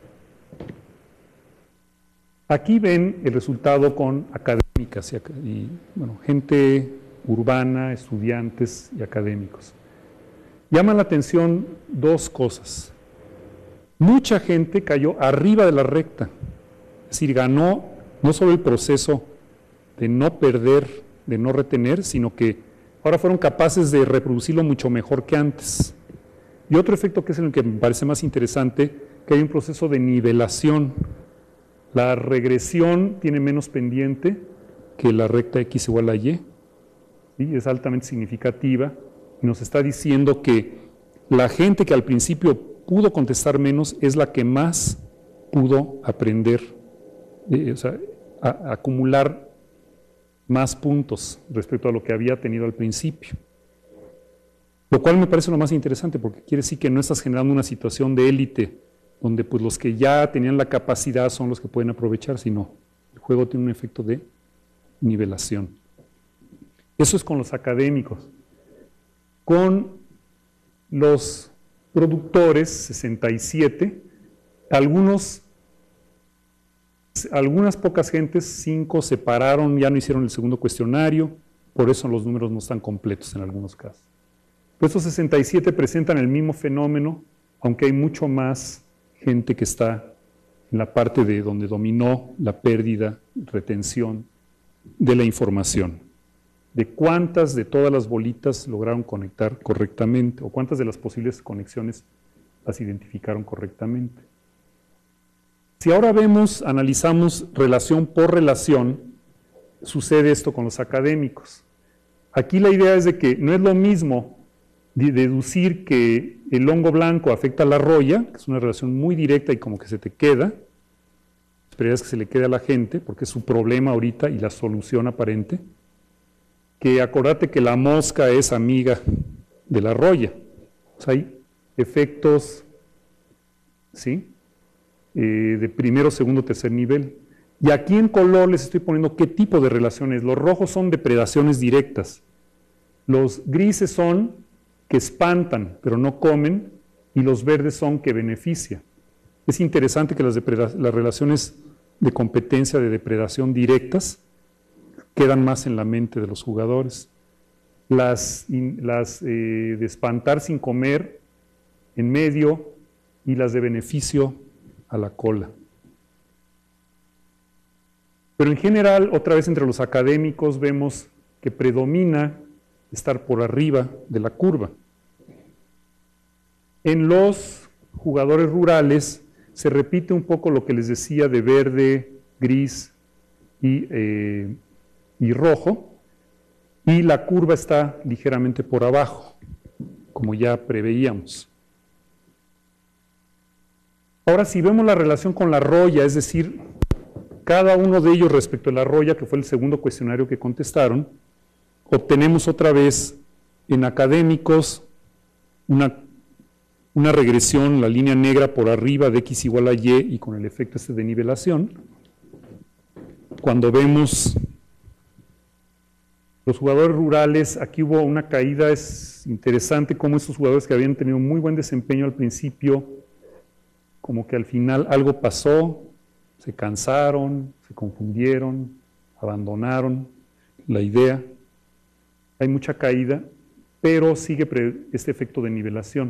Aquí ven el resultado con académicas y, y bueno, gente urbana, estudiantes y académicos. Llama la atención dos cosas. Mucha gente cayó arriba de la recta, es decir, ganó no solo el proceso de no perder, de no retener, sino que ahora fueron capaces de reproducirlo mucho mejor que antes. Y otro efecto que es el que me parece más interesante, que hay un proceso de nivelación. La regresión tiene menos pendiente que la recta X igual a Y, ¿sí? Es altamente significativa, y nos está diciendo que la gente que al principio pudo contestar menos es la que más pudo aprender eh, o sea, a, a acumular más puntos respecto a lo que había tenido al principio. Lo cual me parece lo más interesante, porque quiere decir que no estás generando una situación de élite, donde pues los que ya tenían la capacidad son los que pueden aprovechar, sino el juego tiene un efecto de nivelación. Eso es con los académicos. Con los productores, sesenta y siete, algunos, algunas pocas gentes, cinco se pararon, ya no hicieron el segundo cuestionario, por eso los números no están completos en algunos casos. Pues estos sesenta y siete presentan el mismo fenómeno, aunque hay mucho más gente que está en la parte de donde dominó la pérdida, retención de la información. De cuántas de todas las bolitas lograron conectar correctamente, o cuántas de las posibles conexiones las identificaron correctamente. Si ahora vemos, analizamos relación por relación, sucede esto con los académicos. Aquí la idea es de que no es lo mismo de deducir que el hongo blanco afecta a la roya, que es una relación muy directa y como que se te queda, esperas que se le quede a la gente, porque es su problema ahorita y la solución aparente, que acordate que la mosca es amiga de la roya. O sea, hay efectos, ¿sí?, eh, de primero, segundo, tercer nivel. Y aquí en color les estoy poniendo qué tipo de relaciones. Los rojos son depredaciones directas. Los grises son que espantan, pero no comen, y los verdes son que benefician. Es interesante que las, las relaciones de competencia, de depredación directas, quedan más en la mente de los jugadores. Las, las eh, de espantar sin comer en medio y las de beneficio a la cola. Pero en general, otra vez entre los académicos, vemos que predomina estar por arriba de la curva. En los jugadores rurales se repite un poco lo que les decía de verde, gris y, eh, y rojo, y la curva está ligeramente por abajo, como ya preveíamos. Ahora, si vemos la relación con la roya, es decir, cada uno de ellos respecto a la roya, que fue el segundo cuestionario que contestaron, obtenemos otra vez en académicos una, una regresión, la línea negra por arriba de x igual a y y con el efecto este de nivelación. Cuando vemos los jugadores rurales, aquí hubo una caída, es interesante cómo estos jugadores que habían tenido muy buen desempeño al principio, como que al final algo pasó, se cansaron, se confundieron, abandonaron la idea. Hay mucha caída, pero sigue este efecto de nivelación.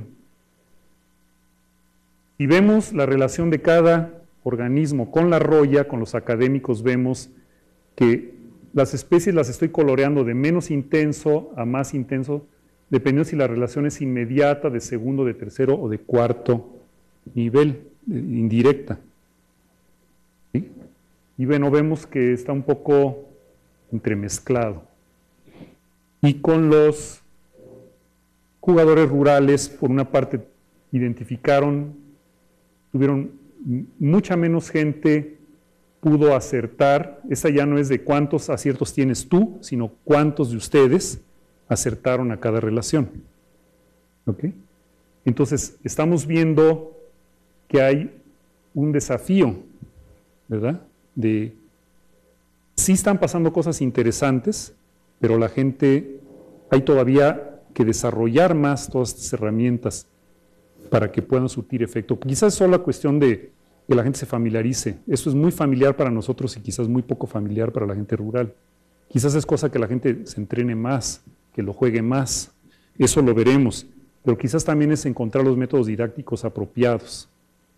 Si vemos la relación de cada organismo con la roya, con los académicos vemos que las especies las estoy coloreando de menos intenso a más intenso, dependiendo si la relación es inmediata, de segundo, de tercero o de cuarto nivel, indirecta. ¿Sí? Y bueno, vemos que está un poco entremezclado. Y con los jugadores rurales, por una parte, identificaron, tuvieron mucha menos gente, pudo acertar. Esa ya no es de cuántos aciertos tienes tú, sino cuántos de ustedes acertaron a cada relación. ¿Ok? Entonces, estamos viendo que hay un desafío, ¿verdad? De, sí están pasando cosas interesantes, pero la gente, hay todavía que desarrollar más todas estas herramientas para que puedan surtir efecto. Quizás es solo la cuestión de que la gente se familiarice. Eso es muy familiar para nosotros y quizás muy poco familiar para la gente rural. Quizás es cosa que la gente se entrene más, que lo juegue más. Eso lo veremos. Pero quizás también es encontrar los métodos didácticos apropiados.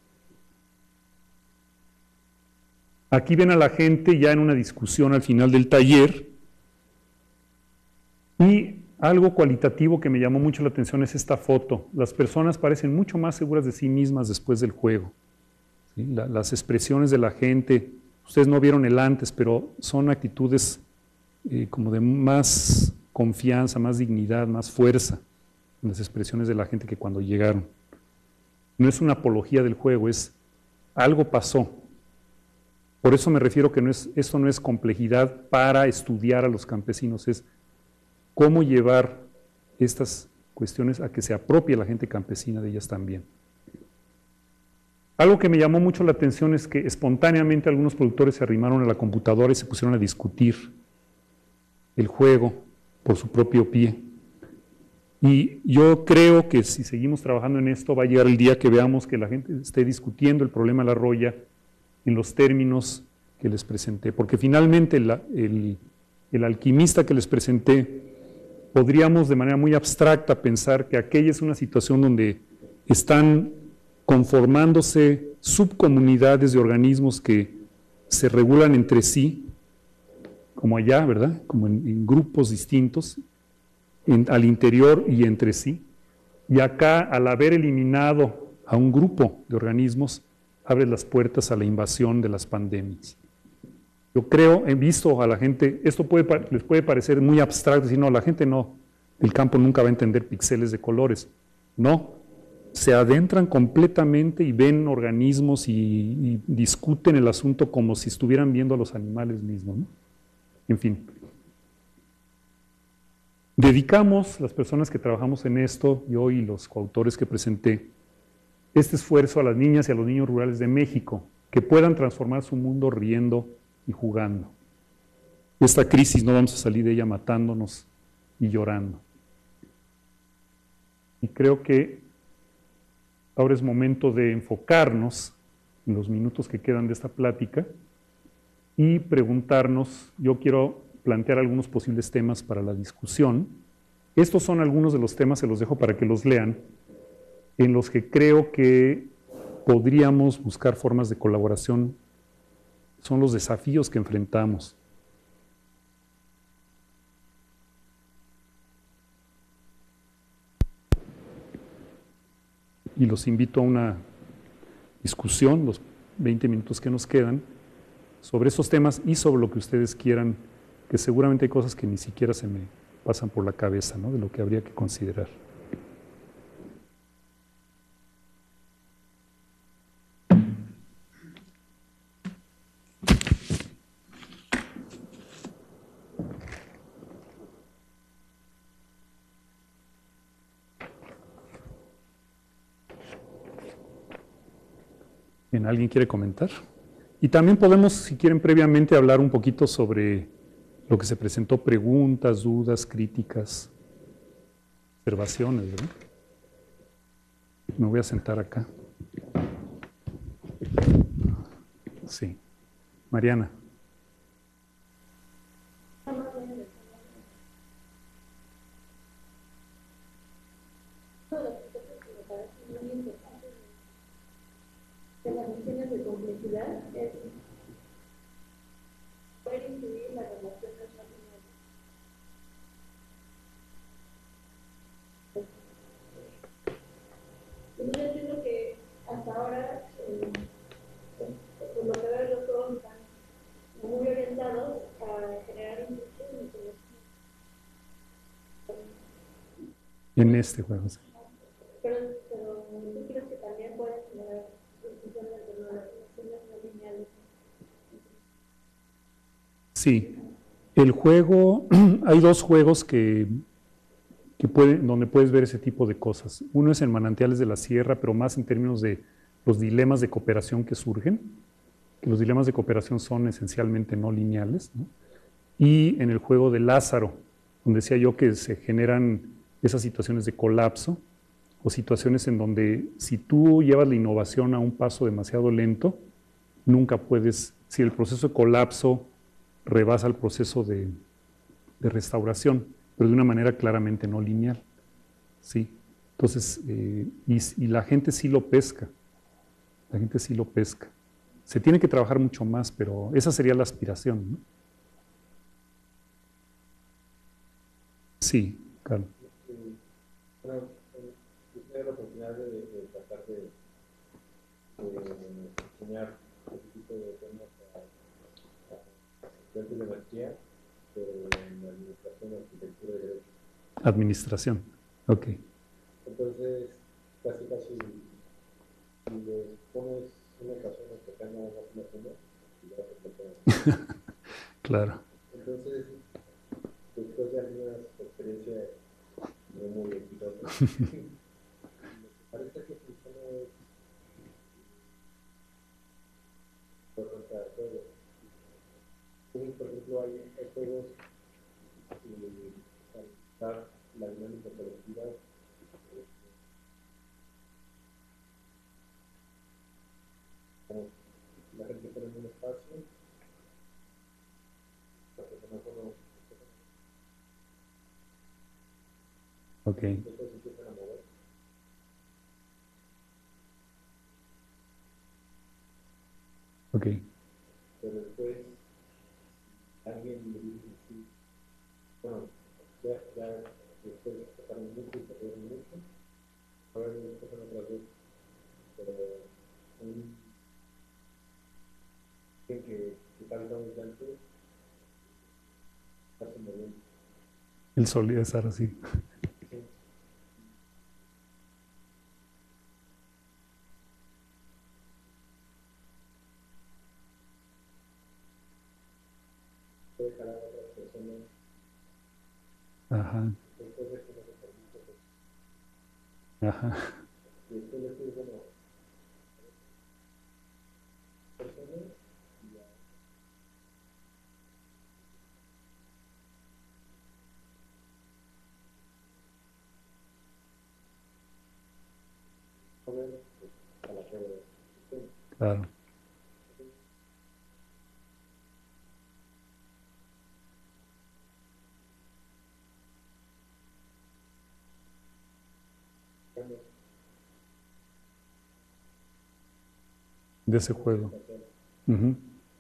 Aquí ven a la gente ya en una discusión al final del taller, y algo cualitativo que me llamó mucho la atención es esta foto. Las personas parecen mucho más seguras de sí mismas después del juego. ¿Sí? La, las expresiones de la gente, ustedes no vieron el antes, pero son actitudes eh, como de más confianza, más dignidad, más fuerza en las expresiones de la gente que cuando llegaron. No es una apología del juego, es algo pasó. Por eso me refiero que no es, esto no es complejidad para estudiar a los campesinos, es cómo llevar estas cuestiones a que se apropie la gente campesina de ellas también. Algo que me llamó mucho la atención es que espontáneamente algunos productores se arrimaron a la computadora y se pusieron a discutir el juego por su propio pie. Y yo creo que si seguimos trabajando en esto, va a llegar el día que veamos que la gente esté discutiendo el problema de la roya en los términos que les presenté. Porque finalmente la, el, el alquimista que les presenté, podríamos de manera muy abstracta pensar que aquella es una situación donde están conformándose subcomunidades de organismos que se regulan entre sí, como allá, ¿verdad? Como en, en grupos distintos, en, al interior y entre sí. Y acá, al haber eliminado a un grupo de organismos, abre las puertas a la invasión de las pandemias. Yo creo, he visto a la gente, esto puede, les puede parecer muy abstracto, decir, no, la gente no, el campo nunca va a entender píxeles de colores. No, se adentran completamente y ven organismos y, y discuten el asunto como si estuvieran viendo a los animales mismos, ¿no? En fin. Dedicamos, las personas que trabajamos en esto, yo y los coautores que presenté, este esfuerzo a las niñas y a los niños rurales de México, que puedan transformar su mundo riendo y jugando. Esta crisis no vamos a salir de ella matándonos y llorando. Y creo que ahora es momento de enfocarnos en los minutos que quedan de esta plática y preguntarnos, yo quiero plantear algunos posibles temas para la discusión. Estos son algunos de los temas, se los dejo para que los lean, en los que creo que podríamos buscar formas de colaboración. Son los desafíos que enfrentamos. Y los invito a una discusión, los veinte minutos que nos quedan, sobre esos temas y sobre lo que ustedes quieran, que seguramente hay cosas que ni siquiera se me pasan por la cabeza, ¿no? De lo que habría que considerar. Bien, ¿alguien quiere comentar? Y también podemos, si quieren, previamente hablar un poquito sobre lo que se presentó, preguntas, dudas, críticas, observaciones, ¿verdad? Me voy a sentar acá. Sí. Mariana. De las misiones de complejidad es poder incluir la relación transnacional. Entonces yo entiendo que hasta ahora, eh, por lo que veo, los todos están muy orientados a generar inclusión y En este juego. Sí. Pero, pero ¿tú crees que también pueden generar inclusión dentro de las relaciones no lineales? Sí, el juego, hay dos juegos que, que pueden, donde puedes ver ese tipo de cosas. Uno es en Manantiales de la Sierra, pero más en términos de los dilemas de cooperación que surgen, que los dilemas de cooperación son esencialmente no lineales, ¿no? Y en el juego de Lázaro, donde decía yo que se generan esas situaciones de colapso, o situaciones en donde si tú llevas la innovación a un paso demasiado lento, nunca puedes, si el proceso de colapso rebasa el proceso de, de restauración, pero de una manera claramente no lineal. ¿Sí? Entonces, eh, y, y la gente sí lo pesca, la gente sí lo pesca. Se tiene que trabajar mucho más, pero esa sería la aspiración, ¿no? Sí, Carlos. Bueno, yo tuve la oportunidad de, de tratar de, de enseñar este tipo de temas a, a estudiantes de maestría, pero en administración, arquitectura y derecho. Administración, ok. Entonces, casi casi, si les pones una ecuación que acá no vas a tener, y ya se toca. Claro. Entonces, después de algunas experiencias no muy exitosas, parece que funciona es por contra todo. Entonces, por ejemplo, hay, hay juegos eh, para usar la dinámica colectiva. eh, como la gente pone en un espacio, la persona pone Ok, después empiezan a mover. ok. Pero después alguien le dice sí, bueno, ya, ya después pasaron mucho y perdieron mucho, ahora después pasan otras dos, pero un que, que tal vez ya antes está moviendo. Él solía estar así. Sí. Puede jalar a otras personas Ajá, después de que no se permite, pues, ajá. y después le dice, bueno, personas y ya. A ver, pues, a la prueba del sistema. Claro. Digamos, De ese juego. hacer, Ujú.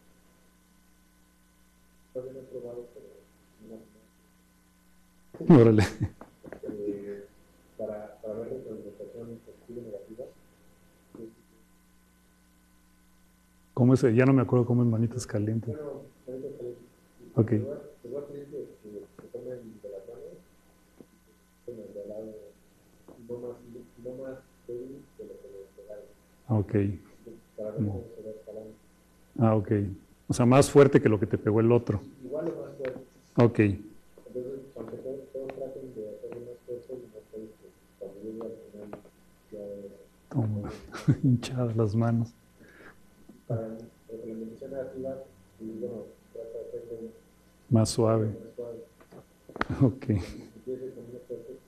todavía no he probado, pero no, Órale. eh, para, para ver retroalimentación positiva y negativa, pues, ¿Cómo es? Ya no me acuerdo cómo es manitas calientes. bueno, ahorita te, Ok. te, voy a, te voy a pedir que, que se tomen de las manos, con el de al lado, no más, no más débil de lo que les pegaron, Ah, ok. para ver No. cómo se va escalando. Ah, ok. O sea, más fuerte que lo que te pegó el otro. Igual o más fuerte. Ok. Entonces, aunque todos, todos traten de hacerlo más fuerte, no puedes, pues, cuando llegue al final, ya Toma. Hinchadas las manos. para la implementación negativa, y bueno, trata de hacerlo Más suave. más suave. Ok. Si empiezas con una fuerte,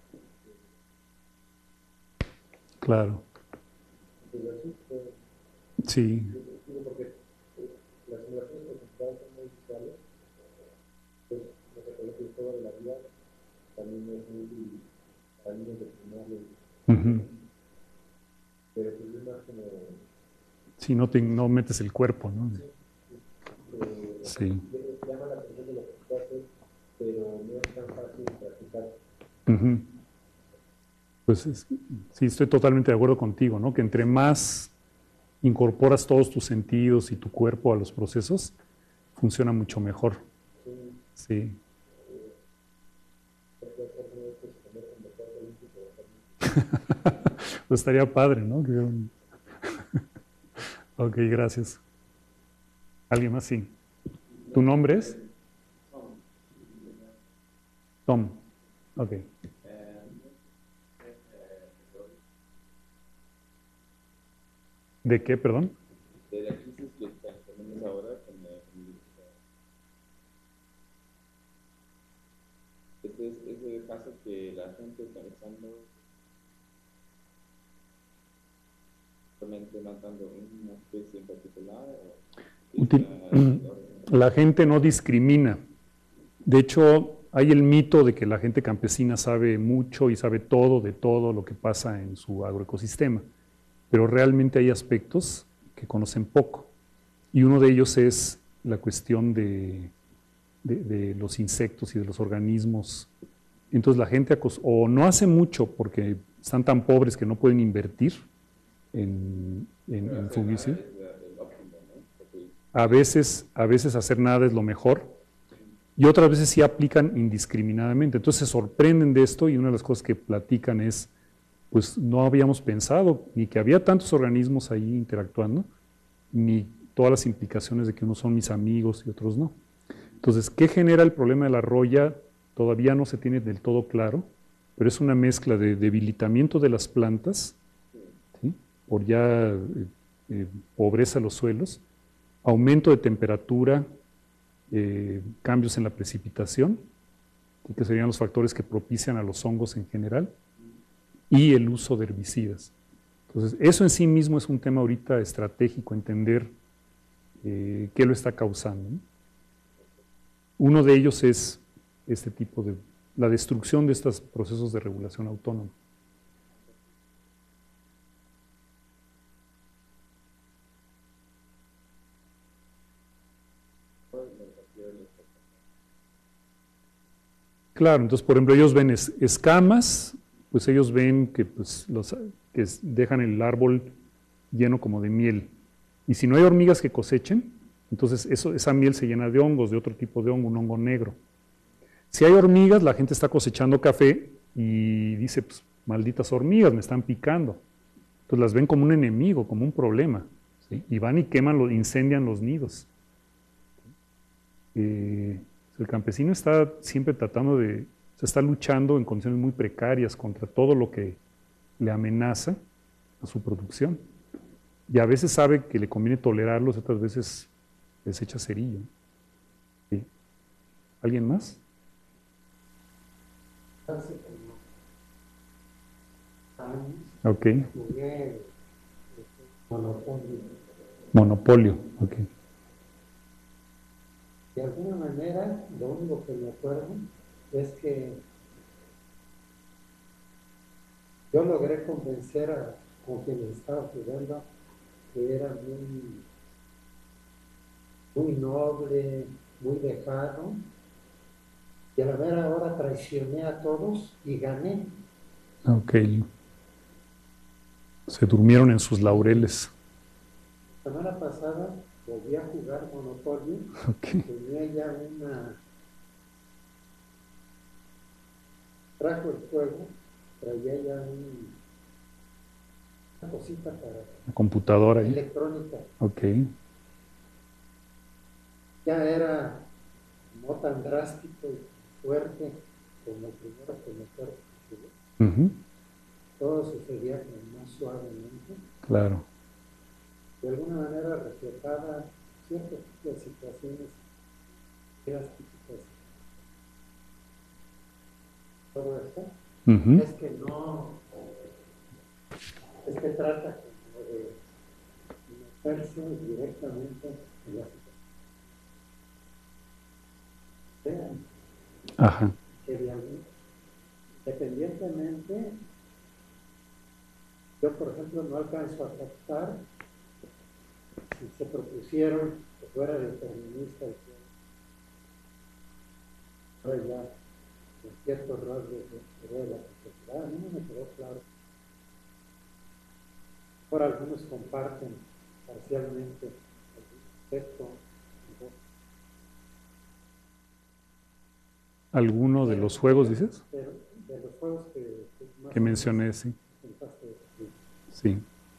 Claro. pues así, pues, Sí. digo, porque eh, las simulaciones presentadas son muy visuales, pues lo que te digo, todo de la vida también es muy útil para niños de primaria, Ujú. pero pues es más como, Si no, te, no metes el cuerpo, ¿no? eh, Sí. llama la atención de lo que tú haces, pero no es tan fácil practicar. Ujú. Pues es- sí, estoy totalmente de acuerdo contigo, ¿no? Que entre más incorporas todos tus sentidos y tu cuerpo a los procesos, funciona mucho mejor. Sí. Pues estaría padre, ¿no? Que- Ok, gracias. ¿Alguien más? Sí. ¿Tu nombre es? Tom. Ok. ¿De qué, perdón? De la crisis que tenemos ahora con la este es ese caso que la gente está pensando solamente matando una especie en particular o Util- la, La gente no discrimina. De hecho, hay el mito de que la gente campesina sabe mucho y sabe todo de todo lo que pasa en su agroecosistema, pero realmente hay aspectos que conocen poco. Y uno de ellos es la cuestión de, de, de los insectos y de los organismos. Entonces la gente o no hace mucho porque están tan pobres que no pueden invertir en, en, en fungicidas. A veces, a veces hacer nada es lo mejor y otras veces sí aplican indiscriminadamente. Entonces se sorprenden de esto y una de las cosas que platican es, pues no habíamos pensado ni que había tantos organismos ahí interactuando, ni todas las implicaciones de que unos son mis amigos y otros no. Entonces, ¿qué genera el problema de la roya? Todavía no se tiene del todo claro, pero es una mezcla de debilitamiento de las plantas, ¿sí?, por ya eh, eh, pobreza de los suelos, aumento de temperatura, eh, cambios en la precipitación, que serían los factores que propician a los hongos en general, y el uso de herbicidas. Entonces, eso en sí mismo es un tema ahorita estratégico, entender eh, qué lo está causando, ¿no? Uno de ellos es este tipo de, la destrucción de estos procesos de regulación autónoma. Claro, entonces, por ejemplo, ellos ven es, escamas, pues ellos ven que, pues, los, que es, dejan el árbol lleno como de miel. Y si no hay hormigas que cosechen, entonces eso, esa miel se llena de hongos, de otro tipo de hongo, un hongo negro. Si hay hormigas, la gente está cosechando café y dice, pues, malditas hormigas, me están picando. Entonces las ven como un enemigo, como un problema, ¿sí? Y van y queman, lo, incendian los nidos. Eh, el campesino está siempre tratando de, se está luchando en condiciones muy precarias contra todo lo que le amenaza a su producción. Y a veces sabe que le conviene tolerarlos, otras veces les echa cerillo. ¿Sí? ¿Alguien más? Hace como años Ok. jugué Monopoly. Monopolio, ok. De alguna manera, lo único que me acuerdo es que yo logré convencer a con quien estaba jugando que era muy, muy noble, muy dejado, y a la mera hora traicioné a todos y gané. Ok. Se durmieron en sus laureles. La semana pasada volví a jugar Monopoly, Okay. tenía ya una... Trajo el juego, traía ya un... una cosita para... La computadora ahí. electrónica. Ok. Ya era no tan drástico y fuerte como el primero que me acuerdo que jugué. Uh-huh. Todo sucedía como más suavemente. Claro. De alguna manera reflejaba cierto tipo de situaciones drásticas. Todo esto Uh-huh. es que no, es que trata como de meterse directamente en la situación. Vean Ajá. que de algún, independientemente, yo por ejemplo no alcanzo a captar si se propusieron que fuera determinista y que ahora ya en ciertos rasgos de, de la sociedad, a mí no me quedó claro. Ahora algunos comparten parcialmente el aspecto. ¿Alguno de los juegos, dices? De, de los juegos que, que, más Que mencioné, sí. pensaste, sí. Sí.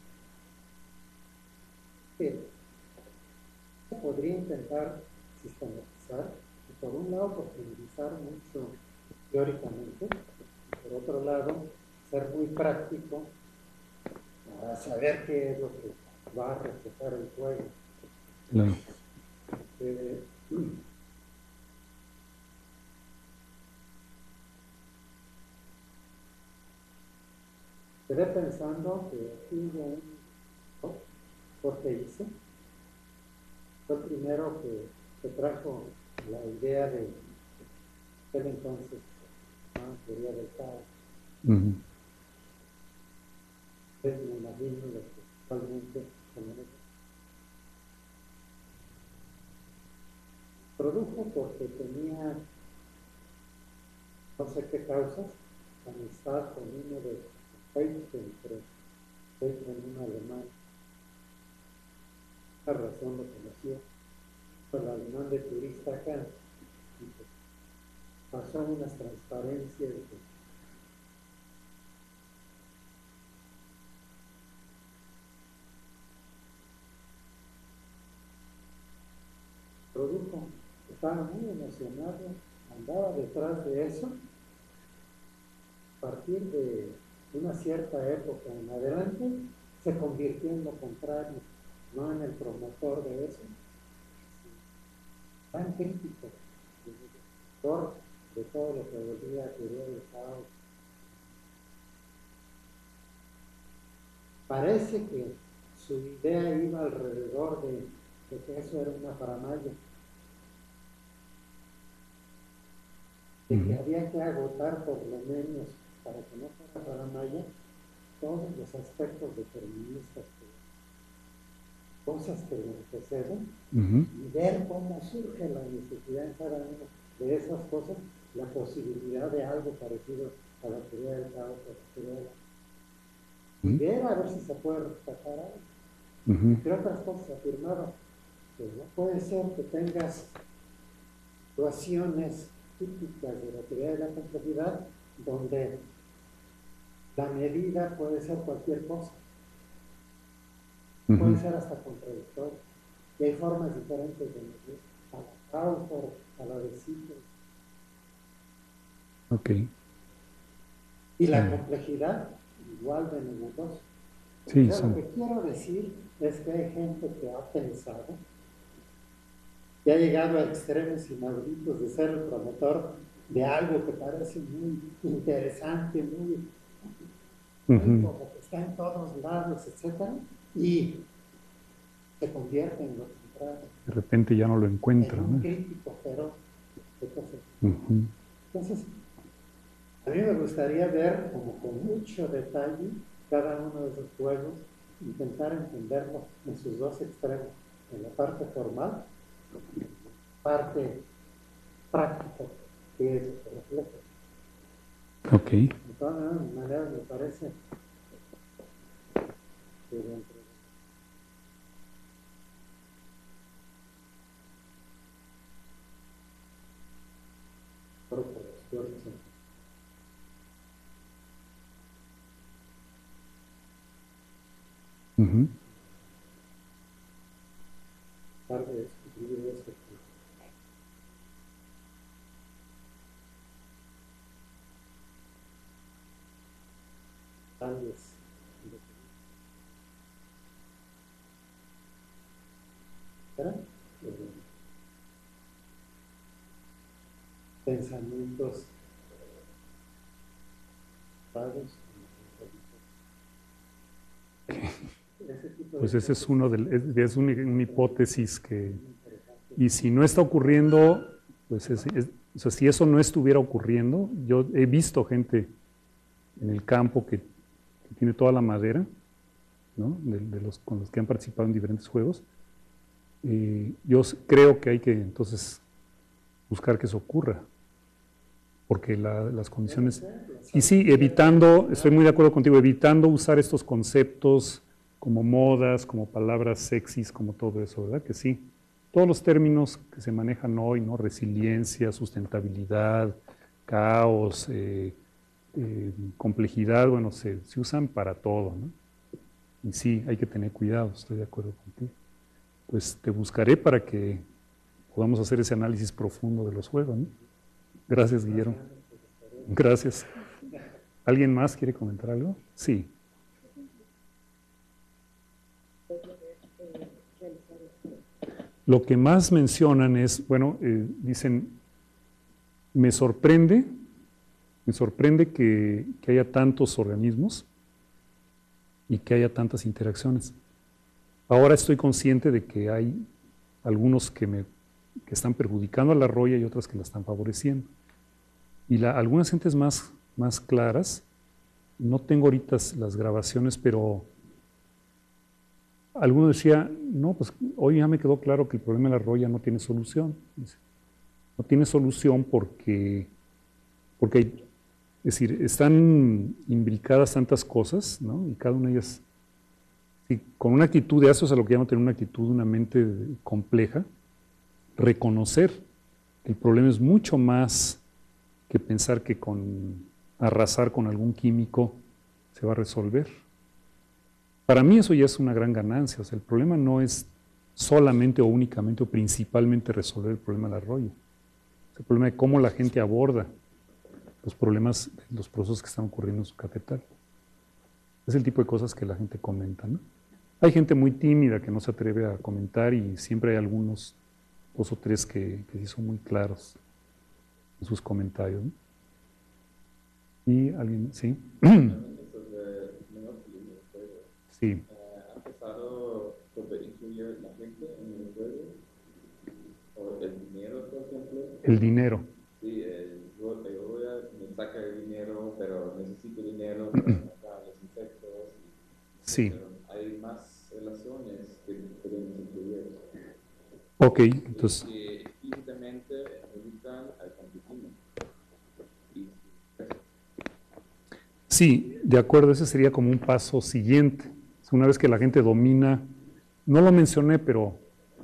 Que se podría intentar sistematizar y por un lado profundizar mucho teóricamente, y por otro lado ser muy práctico para saber qué es lo que va a reflejar el juego. Claro. Eh, Quedé pensando que aquí hubo un Jorge hice. Fue el primero que, que trajo la idea de aquel entonces, ¿no?, teoría del caos. Uh-huh. Es, me imagino, lo que actualmente se maneja. Produjo porque tenía no sé qué causas, amistad con uno de Feynman, Feynman, un alemán. La razón lo conoció, con el alemán de turista acá, y pues pasó unas transparencias de estaba muy emocionado, andaba detrás de eso. A partir de una cierta época en adelante, se convirtió en lo contrario, no en el promotor de eso, tan crítico, de todo lo que volvía a teoría del caos. Parece que su idea iba alrededor de, de que eso era una paramaya, de que había que agotar por lo menos, para que no fuera paramaya, todos los aspectos deterministas, que, cosas que le anteceden, uh-huh. y ver cómo surge la necesidad en cada una de esas cosas, la posibilidad de algo parecido a la teoría del caos, a la teoría de la... y ver a ver si se puede rescatar algo. Uh-huh. Entre otras cosas afirmaba que no puede ser que tengas situaciones típicas de la teoría de la complejidad donde la medida puede ser cualquier cosa, uh-huh. puede ser hasta contradictoria, y hay formas diferentes de medir a la causa, a la de ciclo. Okay. Y la sí. complejidad igual de nebulosa. Sí, o sea, sí. Lo que quiero decir es que hay gente que ha pensado, que ha llegado a extremos inauditos de ser el promotor de algo que parece muy interesante, muy, uh-huh. muy como que está en todos lados, etcétera, y se convierte en lo contrario. De repente ya no lo encuentra. En un ¿no? crítico, pero entonces, uh-huh. entonces a mí me gustaría ver como con mucho detalle cada uno de esos juegos, intentar entenderlo en sus dos extremos, en la parte formal, en la parte práctica, que es el reflejo. Ok. De todas maneras, me parece que dentro de por los cuerpos. Uh-huh. Parte de descubrir eso. Cambios. ¿Era? Eh, pensamientos vagos. Pues ese es uno de, es una, una hipótesis que, y si no está ocurriendo, pues es, es, o sea, si eso no estuviera ocurriendo, yo he visto gente en el campo que, que tiene toda la madera, ¿no? de, de los con los que han participado en diferentes juegos. Eh, yo creo que hay que entonces buscar que eso ocurra, porque la, las condiciones, y sí, evitando, estoy muy de acuerdo contigo, evitando usar estos conceptos como modas, como palabras sexys, como todo eso, ¿verdad? Que sí, todos los términos que se manejan hoy, ¿no? Resiliencia, sustentabilidad, caos, eh, eh, complejidad, bueno, se, se usan para todo, ¿no? Y sí, hay que tener cuidado, estoy de acuerdo contigo. Pues te buscaré para que podamos hacer ese análisis profundo de los juegos, ¿no? Gracias, Guillermo. Gracias. ¿Alguien más quiere comentar algo? Sí. Lo que más mencionan es, bueno, eh, dicen, me sorprende, me sorprende que, que haya tantos organismos y que haya tantas interacciones. Ahora estoy consciente de que hay algunos que, me, que están perjudicando a la roya y otras que la están favoreciendo. Y la, algunas gentes más, más claras, no tengo ahorita las grabaciones, pero alguno decía, no, pues hoy ya me quedó claro que el problema de la roya no tiene solución. Dice, no tiene solución porque, porque hay, es decir, están imbricadas tantas cosas, ¿no? Y cada una de ellas, y con una actitud de eso es a lo que llamo tener una actitud, una mente compleja, reconocer que el problema es mucho más que pensar que con arrasar con algún químico se va a resolver. Para mí eso ya es una gran ganancia, o sea, el problema no es solamente o únicamente o principalmente resolver el problema del arroyo. El problema de cómo la gente aborda los problemas, los procesos que están ocurriendo en su capital. Es el tipo de cosas que la gente comenta, ¿no? Hay gente muy tímida que no se atreve a comentar y siempre hay algunos, dos o tres que, que sí son muy claros en sus comentarios, ¿no? ¿Y alguien? ¿Sí? Sí. ¿Ha empezado sobre incluir la gente en el juego? ¿O el dinero, por ejemplo? El dinero. Sí, el, yo voy a, me saca el dinero, pero necesito dinero para matar los insectos. Sí. Pero hay más relaciones que podemos incluir. Ok, entonces. Que explícitamente invitan al campesino. Y Sí, de acuerdo, ese sería como un paso siguiente. Una vez que la gente domina, no lo mencioné, pero,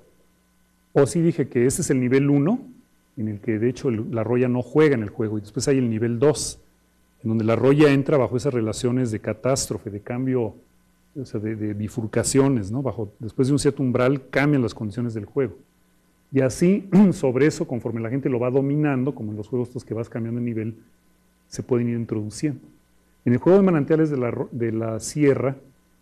o sí dije que ese es el nivel uno, en el que de hecho el, la roya no juega en el juego, y después hay el nivel dos, en donde la roya entra bajo esas relaciones de catástrofe, de cambio, o sea, de, de bifurcaciones, ¿no? Bajo, después de un cierto umbral cambian las condiciones del juego. Y así, sobre eso, conforme la gente lo va dominando, como en los juegos estos que vas cambiando de nivel, se pueden ir introduciendo. En el juego de manantiales de la, de la sierra,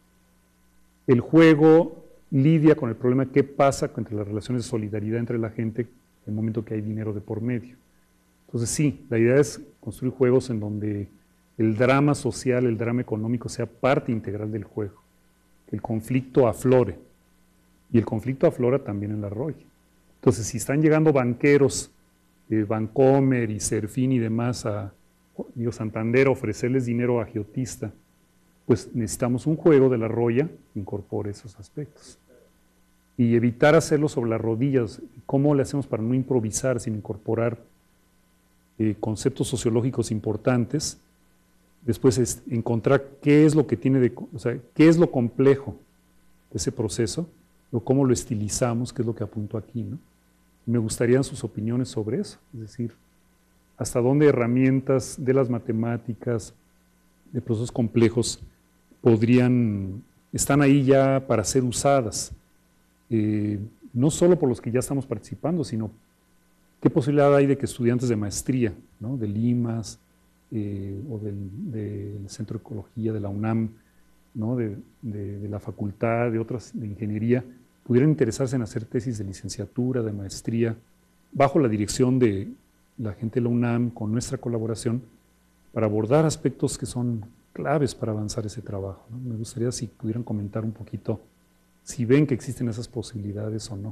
el juego lidia con el problema de qué pasa entre las relaciones de solidaridad entre la gente en el momento que hay dinero de por medio. Entonces sí, la idea es construir juegos en donde el drama social, el drama económico sea parte integral del juego, que el conflicto aflore, y el conflicto aflora también en la roya. Entonces si están llegando banqueros, eh, Bancomer y Serfín y demás a digo, Santander a ofrecerles dinero a agiotista, pues necesitamos un juego de la roya que incorpore esos aspectos. Y evitar hacerlo sobre las rodillas. ¿Cómo le hacemos para no improvisar, sin incorporar eh, conceptos sociológicos importantes? Después es encontrar qué es lo que tiene de, o sea, qué es lo complejo de ese proceso, o cómo lo estilizamos, que es lo que apunto aquí, ¿no? Me gustarían sus opiniones sobre eso, es decir, hasta dónde herramientas de las matemáticas, de procesos complejos, podrían, están ahí ya para ser usadas, eh, no solo por los que ya estamos participando, sino qué posibilidad hay de que estudiantes de maestría, ¿no? De Limas, eh, o del, del Centro de Ecología de la UNAM, ¿no? de, de, de la facultad, de otras, de ingeniería, pudieran interesarse en hacer tesis de licenciatura, de maestría, bajo la dirección de la gente de la UNAM, con nuestra colaboración, para abordar aspectos que son claves para avanzar ese trabajo, ¿no? Me gustaría si pudieran comentar un poquito si ven que existen esas posibilidades o no.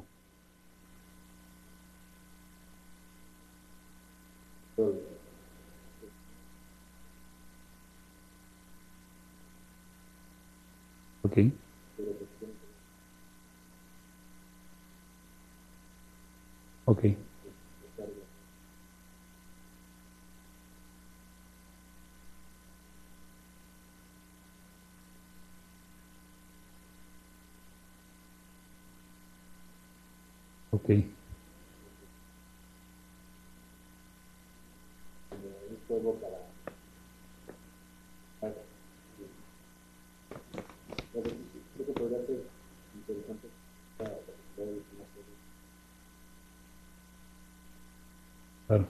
Ok. Ok. Ok. Un juego para... para- Creo que podría ser interesante para ver una serie. Claro.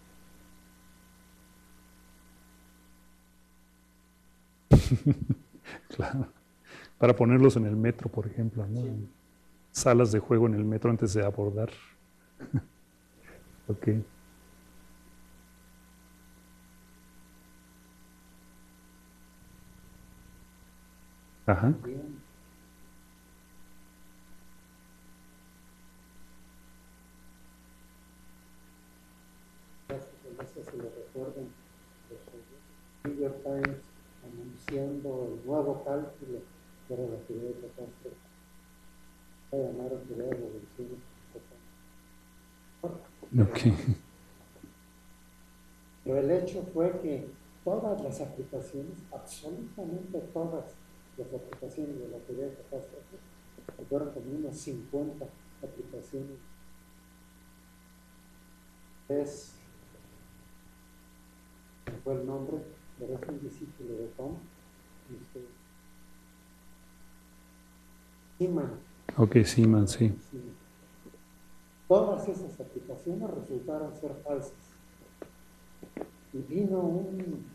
Claro. Para ponerlos en el metro, por ejemplo, ¿no? Sí. Salas de juego en el metro antes de abordar. Ok. Ajá. Bien. No sé si lo recuerdan, el New York Times anunciando el nuevo cálculo de relatividad de catástrofe. Se llamaron teoría de revoluciones. Ok. Pero el hecho fue que todas las aplicaciones, absolutamente todas las aplicaciones de la teoría de catástrofe, fueron como unas cincuenta aplicaciones. Es, ¿cuál fue el nombre? Pero es un discípulo de Tom. Este, Seaman, Ok, Siemens, sí. Sí. Todas esas aplicaciones resultaron ser falsas. Y vino un,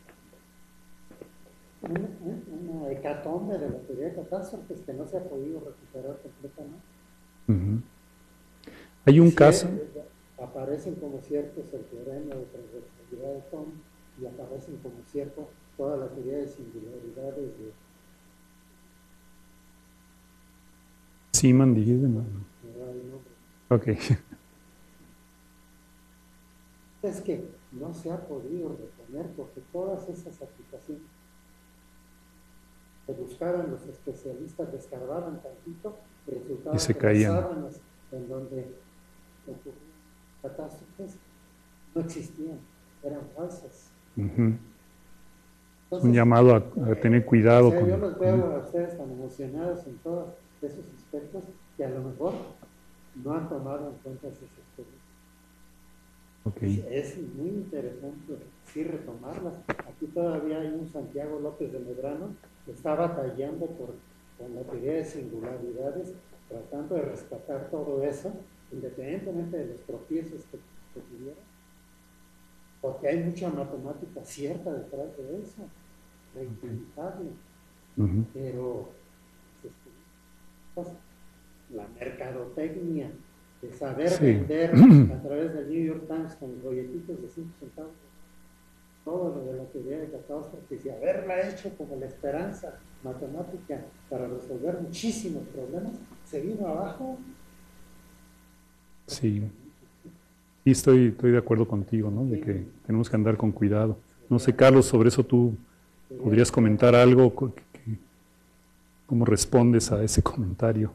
un- un- una hecatombe de la teoría de catástrofes que no se ha podido recuperar completamente. Ujú. Hay un Sí, caso, eh, aparecen como ciertos el teorema de transversalidad de Thom y aparecen como cierto toda la teoría de singularidades de, Siemens divide, ¿no? me da el nombre. Ok. Es que no se ha podido reponer porque todas esas aplicaciones que buscaban los especialistas, descargaban tantito y resultaba Y se que caían. las sábanas en donde ocurrían catástrofes no existían, eran falsas. Ujú. Es un Entonces, llamado a, a tener cuidado o sea, con... yo los veo a ustedes tan emocionados en todos esos aspectos que a lo mejor no han tomado en cuenta esas experiencias. Ok. Es muy interesante sí retomarlas. Aquí todavía hay un Santiago López de Medrano que está batallando por, con la teoría de singularidades, tratando de rescatar todo eso, independientemente de los tropiezos que, que tuvieron, porque hay mucha matemática cierta detrás de eso, reivindicable, Ujú. pero pues, la mercadotecnia de saber Sí. vender a través del New York Times con rolletitos de cinco centavos todo lo de la teoría de catástrofes y haberla hecho como la esperanza matemática para resolver muchísimos problemas, se vino abajo. Sí. Y estoy, estoy de acuerdo contigo, ¿no? De que tenemos que andar con cuidado. No sé, Carlos, sobre eso tú podrías comentar algo, co- que- que- ¿cómo respondes a ese comentario?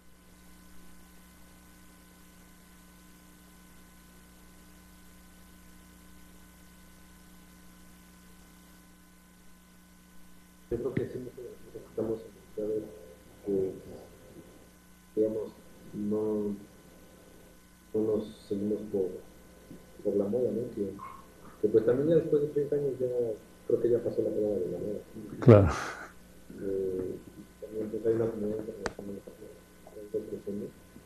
Yo creo que sí necesitamos saber que, digamos, no, no nos seguimos por, por la moda, ¿no? Que, que pues también ya después de treinta años ya creo que ya pasó la prueba de la moda. Claro. Eh, también pues hay una comunidad internacional que está creciendo.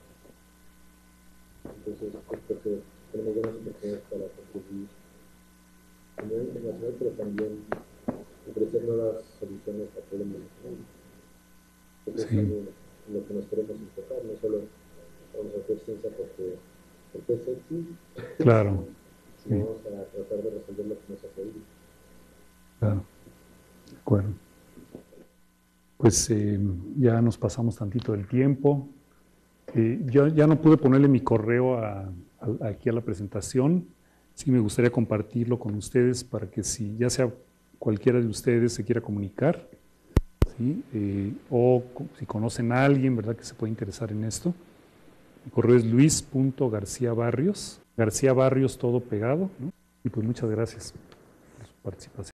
Entonces pues, creo que tenemos buenas oportunidades para contribuir a nivel internacional, pero también ofrecer nuevas soluciones a problemas nacionales. Eso es Sí. algo en lo que nos queremos enfocar, no solo vamos a hacer ciencia porque, porque es sexy, Claro. sino Sí. vamos a tratar de resolver lo que nos hace ir. Claro. De acuerdo. Pues eh, ya nos pasamos tantito del tiempo. Eh, yo ya no pude ponerle mi correo a, a- aquí a la presentación. Sí me gustaría compartirlo con ustedes para que si ya sea cualquiera de ustedes se quiera comunicar, ¿sí? Eh, o co- si conocen a alguien, ¿verdad?, que se puede interesar en esto. Mi correo es luis punto garcía barrios, García Barrios todo pegado, ¿no? Y pues muchas gracias por su participación.